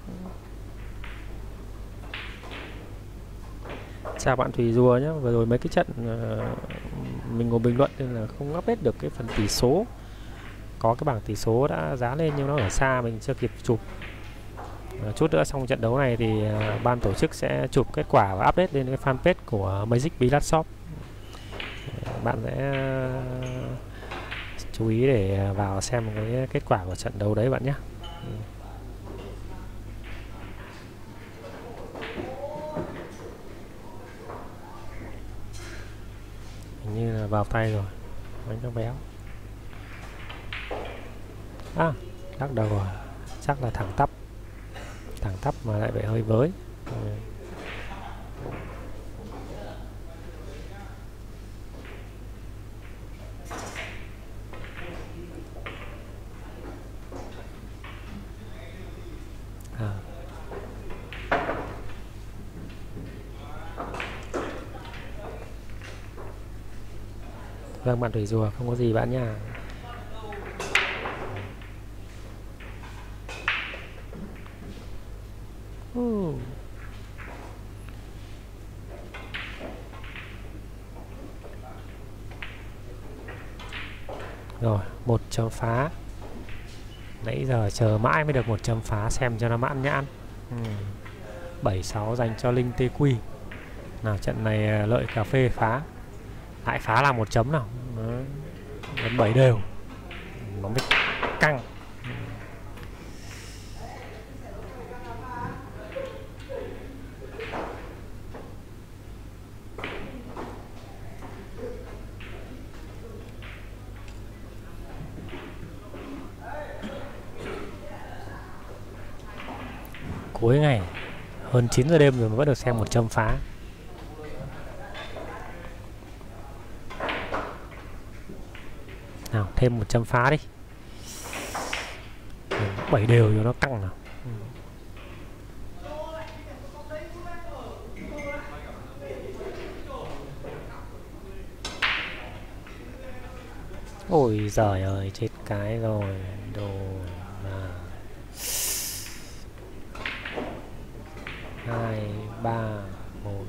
Chào bạn Thùy Rùa nhé. Vừa rồi mấy cái trận uh, mình ngồi bình luận nên là không update được cái phần tỷ số. Có cái bảng tỷ số đã dán lên nhưng nó ở xa mình chưa kịp chụp. Uh, chút nữa xong trận đấu này thì uh, ban tổ chức sẽ chụp kết quả và update lên cái fanpage của Magic Billiard Shop. Uh, bạn sẽ uh, chú ý để vào xem cái kết quả của trận đấu đấy bạn nhé. Hình như là vào tay rồi, bánh tráng béo. À, lắc đầu rồi, chắc là thẳng tắp, thẳng tắp mà lại bị hơi với. À. Vâng bạn Thủy Rùa, không có gì bạn nha. Uh. Rồi, một chấm phá. Nãy giờ chờ mãi mới được một chấm phá xem cho nó mãn nhãn. ừ. bảy sáu dành cho Linh Tê Quy. Nào trận này lợi cà phê phá. Lại phá là một chấm nào. Đến bảy đều. Nó mới căng. Cuối ngày hơn chín giờ đêm rồi mà vẫn được xem một chấm phá. Nào thêm một chấm phá đi. Bảy đều cho nó căng nào. Ôi giời ơi, chết cái rồi. Đồ mà hai ba bốn.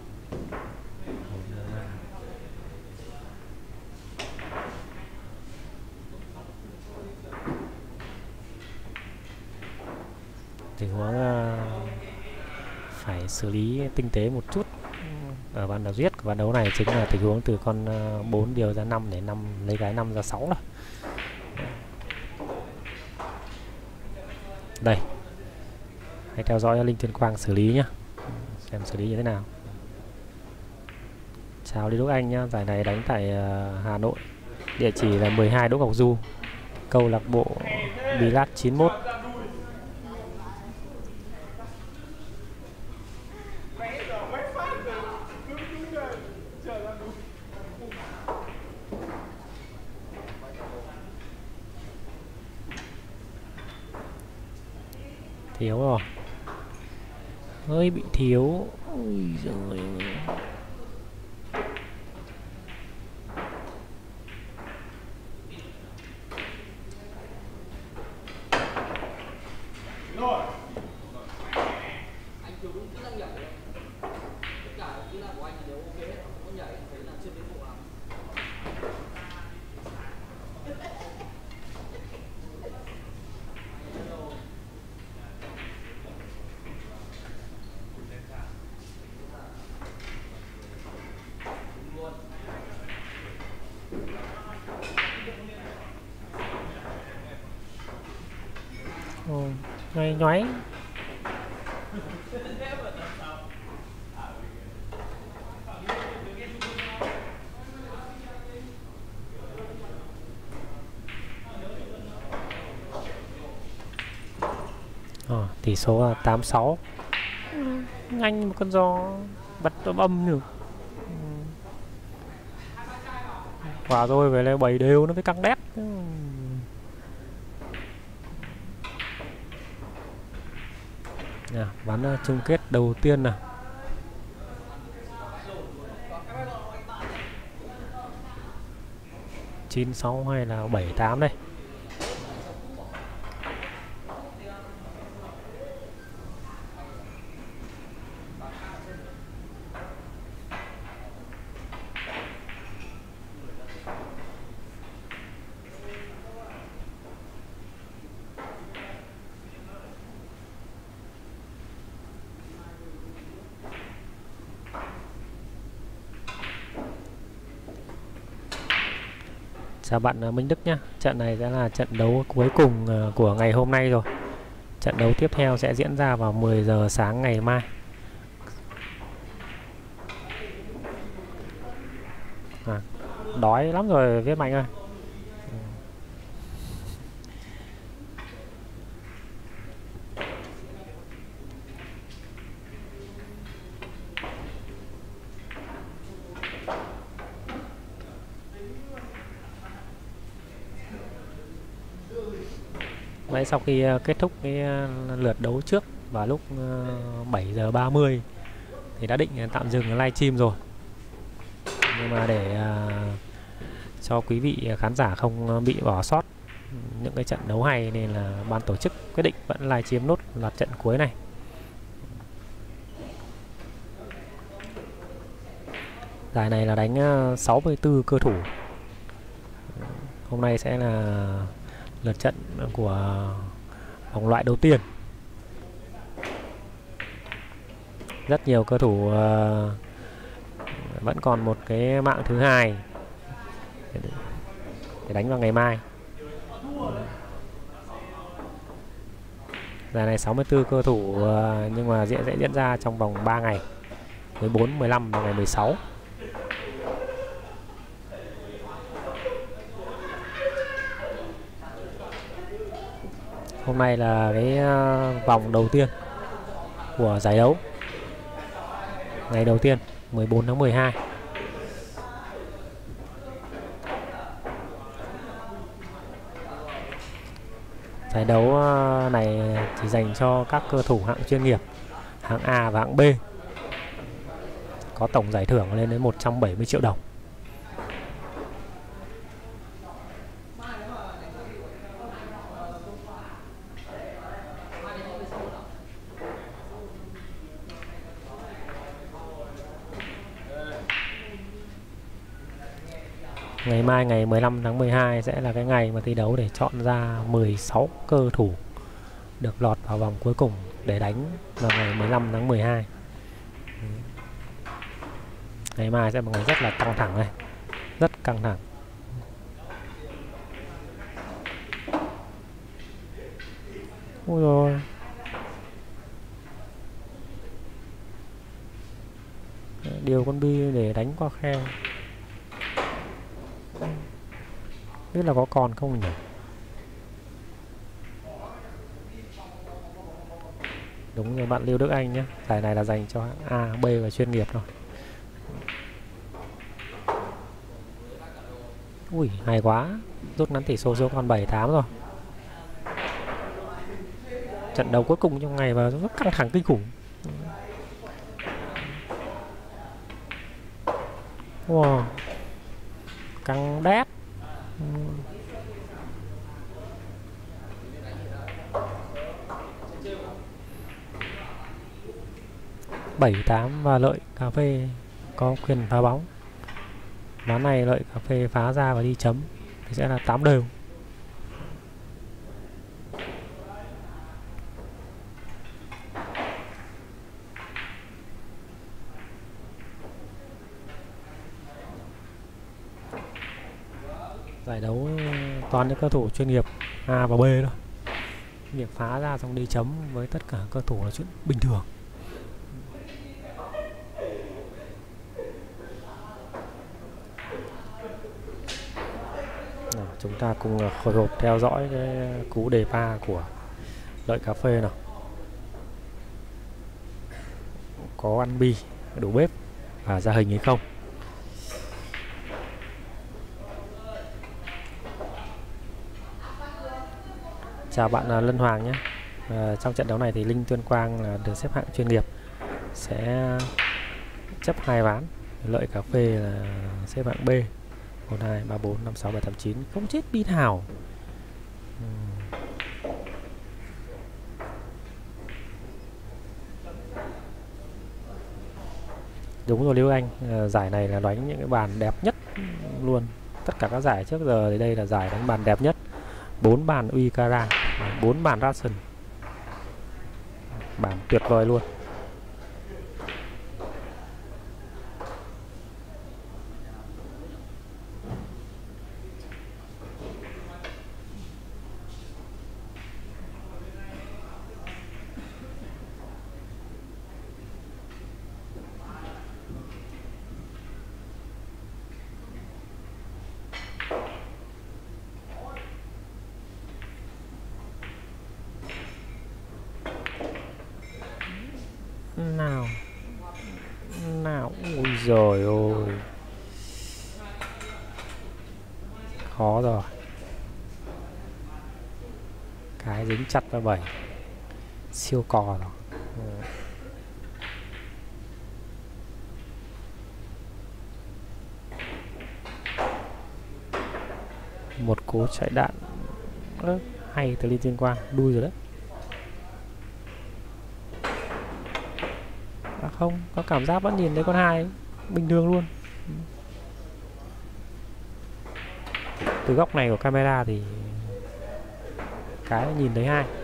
Tình huống uh, phải xử lý tinh tế một chút ở ván đấu giết của ván đấu này chính là tình huống từ con uh, bốn điều ra năm để năm lấy cái năm ra sáu rồi. Đây, hãy theo dõi Linh Tuyên Quang xử lý nhé, xem xử lý như thế nào. Chào Lý Đức Anh nhá, giải này đánh tại uh, Hà Nội, địa chỉ là mười hai Đỗ Ngọc Du, câu lạc bộ Billiard chín mốt. Thiếu rồi. Hơi bị thiếu. Ôi giời ơi. Ồ, ngay nhoáy. Ờ, tỷ số là tám sáu. Nhanh một con gió bật âm âm nữa. Quả rồi về lại bảy đều nó mới căng đét. Nào, ván uh, chung kết đầu tiên nào. chín sáu hay là bảy tám đây. Chào bạn Minh Đức nhé. Trận này sẽ là trận đấu cuối cùng của ngày hôm nay rồi. Trận đấu tiếp theo sẽ diễn ra vào mười giờ sáng ngày mai. À, đói lắm rồi Viết Mạnh ơi. Vậy sau khi uh, kết thúc cái uh, lượt đấu trước vào lúc uh, bảy giờ ba mươi thì đã định uh, tạm dừng livestream rồi. Nhưng mà để uh, cho quý vị khán giả không uh, bị bỏ sót những cái trận đấu hay nên là ban tổ chức quyết định vẫn livestream nốt loạt trận cuối này. Giải này là đánh uh, sáu mươi tư cơ thủ. Hôm nay sẽ là lượt trận của vòng loại đầu tiên. Rất nhiều cơ thủ uh, vẫn còn một cái mạng thứ hai để đánh vào ngày mai. Giải này sáu mươi tư cơ thủ uh, nhưng mà sẽ diễn ra trong vòng ba ngày, mười bốn, mười lăm và ngày mười sáu. Hôm nay là cái uh, vòng đầu tiên của giải đấu. Ngày đầu tiên mười bốn tháng mười hai. Giải đấu uh, này chỉ dành cho các cơ thủ hạng chuyên nghiệp, hạng A và hạng B. Có tổng giải thưởng lên đến một trăm bảy mươi triệu đồng. Ngày mai ngày mười lăm tháng mười hai sẽ là cái ngày mà thi đấu để chọn ra mười sáu cơ thủ được lọt vào vòng cuối cùng để đánh vào ngày mười lăm tháng mười hai. Ngày mai sẽ là một ngày rất là căng thẳng này, rất căng thẳng. Ôi rồi. Điều con bi để đánh qua khe. Biết là có còn không nhỉ? Đúng rồi bạn Lưu Đức Anh nhé. Giải này là dành cho A, B và chuyên nghiệp thôi. Ui hay quá. Rút ngắn tỷ số xuống còn bảy tám rồi. trận đấu cuối cùng trong ngày và rất căng thẳng kinh khủng. Wow, căng đét. Bảy tám và Lợi Cà Phê có quyền phá bóng. Ván này Lợi Cà Phê phá ra và đi chấm thì sẽ là tám đều. Giải đấu toàn những cầu thủ chuyên nghiệp A và B thôi. Việc phá ra xong đi chấm với tất cả cầu thủ là chuyện bình thường. Nào, chúng ta cùng hồi hộp theo dõi cái cú đề pa của Lợi Cà Phê nào. Có ăn bi đủ bếp và ra hình hay không? Chào bạn uh, Lân Hoàng nhé. Uh, trong trận đấu này thì Linh Tuyên Quang là được xếp hạng chuyên nghiệp sẽ chấp hai ván. Lợi Cà Phê là xếp hạng B, một hai ba bốn năm sáu bảy tám chín, không chết bi thảo. uhm. Đúng rồi Lưu Anh, uh, giải này là đánh những cái bàn đẹp nhất luôn. Tất cả các giải trước giờ thì đây là giải đánh bàn đẹp nhất. Bốn bàn Uikara, bốn bàn Rasen, bàn tuyệt vời luôn. Nào nào, ui giời ơi, khó rồi, cái dính chặt vào bảy, siêu cò rồi. ừ. Một cú chạy đạn ừ, hay từ Linh Tuyên Quang, đuôi rồi đấy. À không, có cảm giác vẫn nhìn thấy con hai bình thường luôn. Từ góc này của camera thì cái nhìn thấy hai.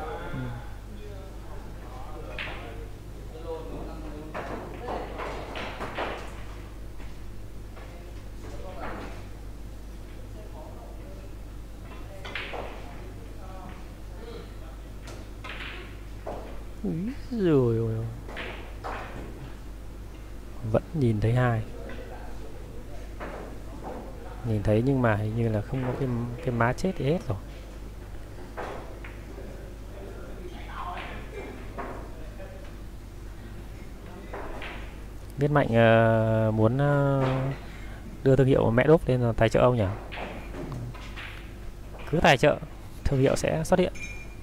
Úi giời ơi, vẫn nhìn thấy hai, nhìn thấy nhưng mà hình như là không có cái cái má chết thì hết rồi. Biết Mạnh uh, muốn uh, đưa thương hiệu mẹ đốp lên tài trợ ông nhỉ? Cứ tài trợ thương hiệu sẽ xuất hiện.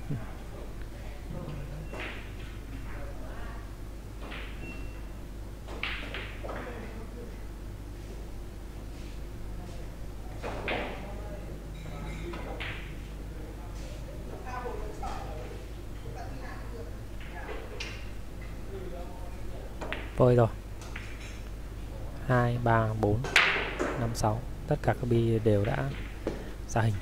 Vơi rồi. Hai, ba, bốn, năm, sáu, tất cả các bi đều đã ra hình.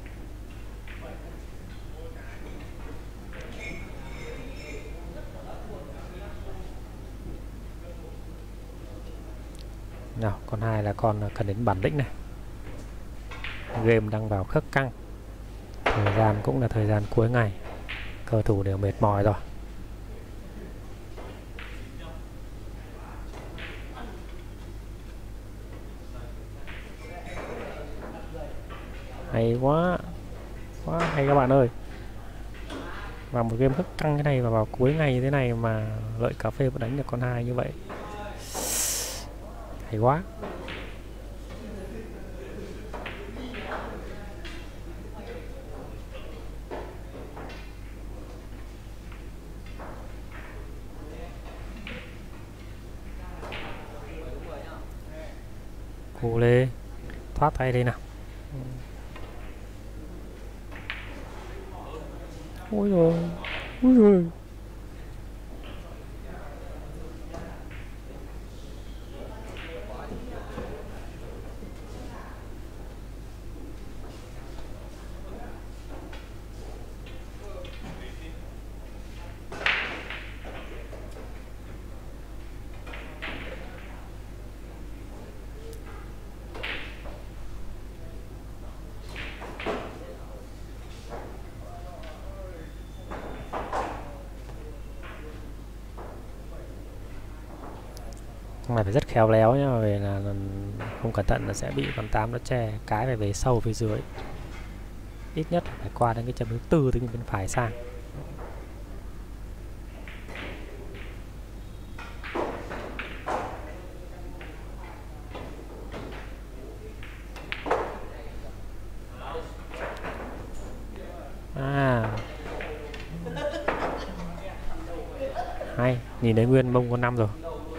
Nào, con hai là con cần đến bản lĩnh này. Game đang vào khớp căng. Thời gian cũng là thời gian cuối ngày. Cầu thủ đều mệt mỏi rồi. Hay quá, quá hay các bạn ơi. Vào một game khớp căng thế này và vào cuối ngày như thế này mà Lợi Cà Phê vẫn đánh được con hai như vậy, hay quá. Hù lê. Thoát tay đây nào. Ôi rồi. Ôi rồi. Con này phải rất khéo léo nhá, vì là không cẩn thận là sẽ bị con tám nó che, cái phải về sâu phía dưới. Ít nhất phải qua đến cái chấm thứ tư từ bên phải sang. À, hay, nhìn thấy nguyên mông con năm rồi.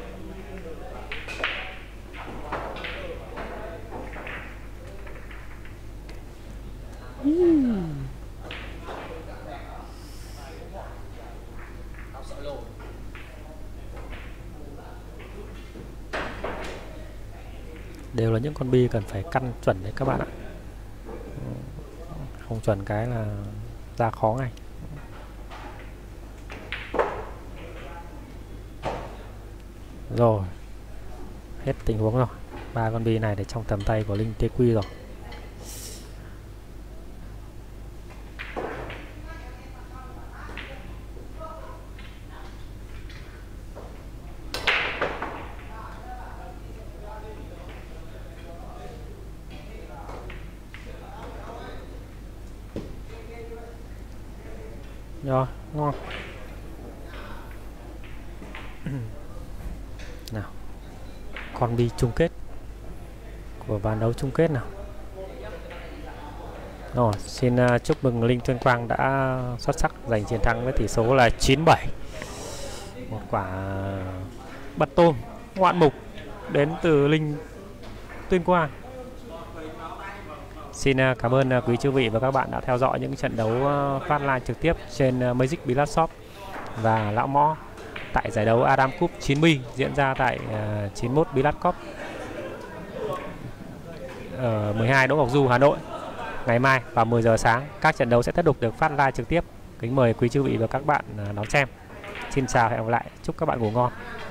Đều là những con bi cần phải căn chuẩn đấy các bạn ạ. Không chuẩn cái là ra khó ngay. Rồi, hết tình huống rồi. Ba con bi này để trong tầm tay của Linh tê quy rồi. Rồi, ngon. Nào, con bi chung kết của ván đấu chung kết nào. Rồi, xin uh, chúc mừng Linh Tuyên Quang đã xuất sắc giành chiến thắng với tỷ số là chín bảy. Một quả bắt tôm ngoạn mục đến từ Linh Tuyên Quang. Xin uh, cảm ơn uh, quý chư vị và các bạn đã theo dõi những trận đấu uh, phát live trực tiếp trên uh, Magic Billiard Shop và Lão Mõ tại giải đấu Adam Cup chín bi diễn ra tại uh, chín mốt Billiard Cup ở mười hai Đỗ Ngọc Du, Hà Nội. Ngày mai vào mười giờ sáng, các trận đấu sẽ tiếp tục được phát live trực tiếp. Kính mời quý chư vị và các bạn uh, đón xem. Xin chào, hẹn gặp lại. Chúc các bạn ngủ ngon.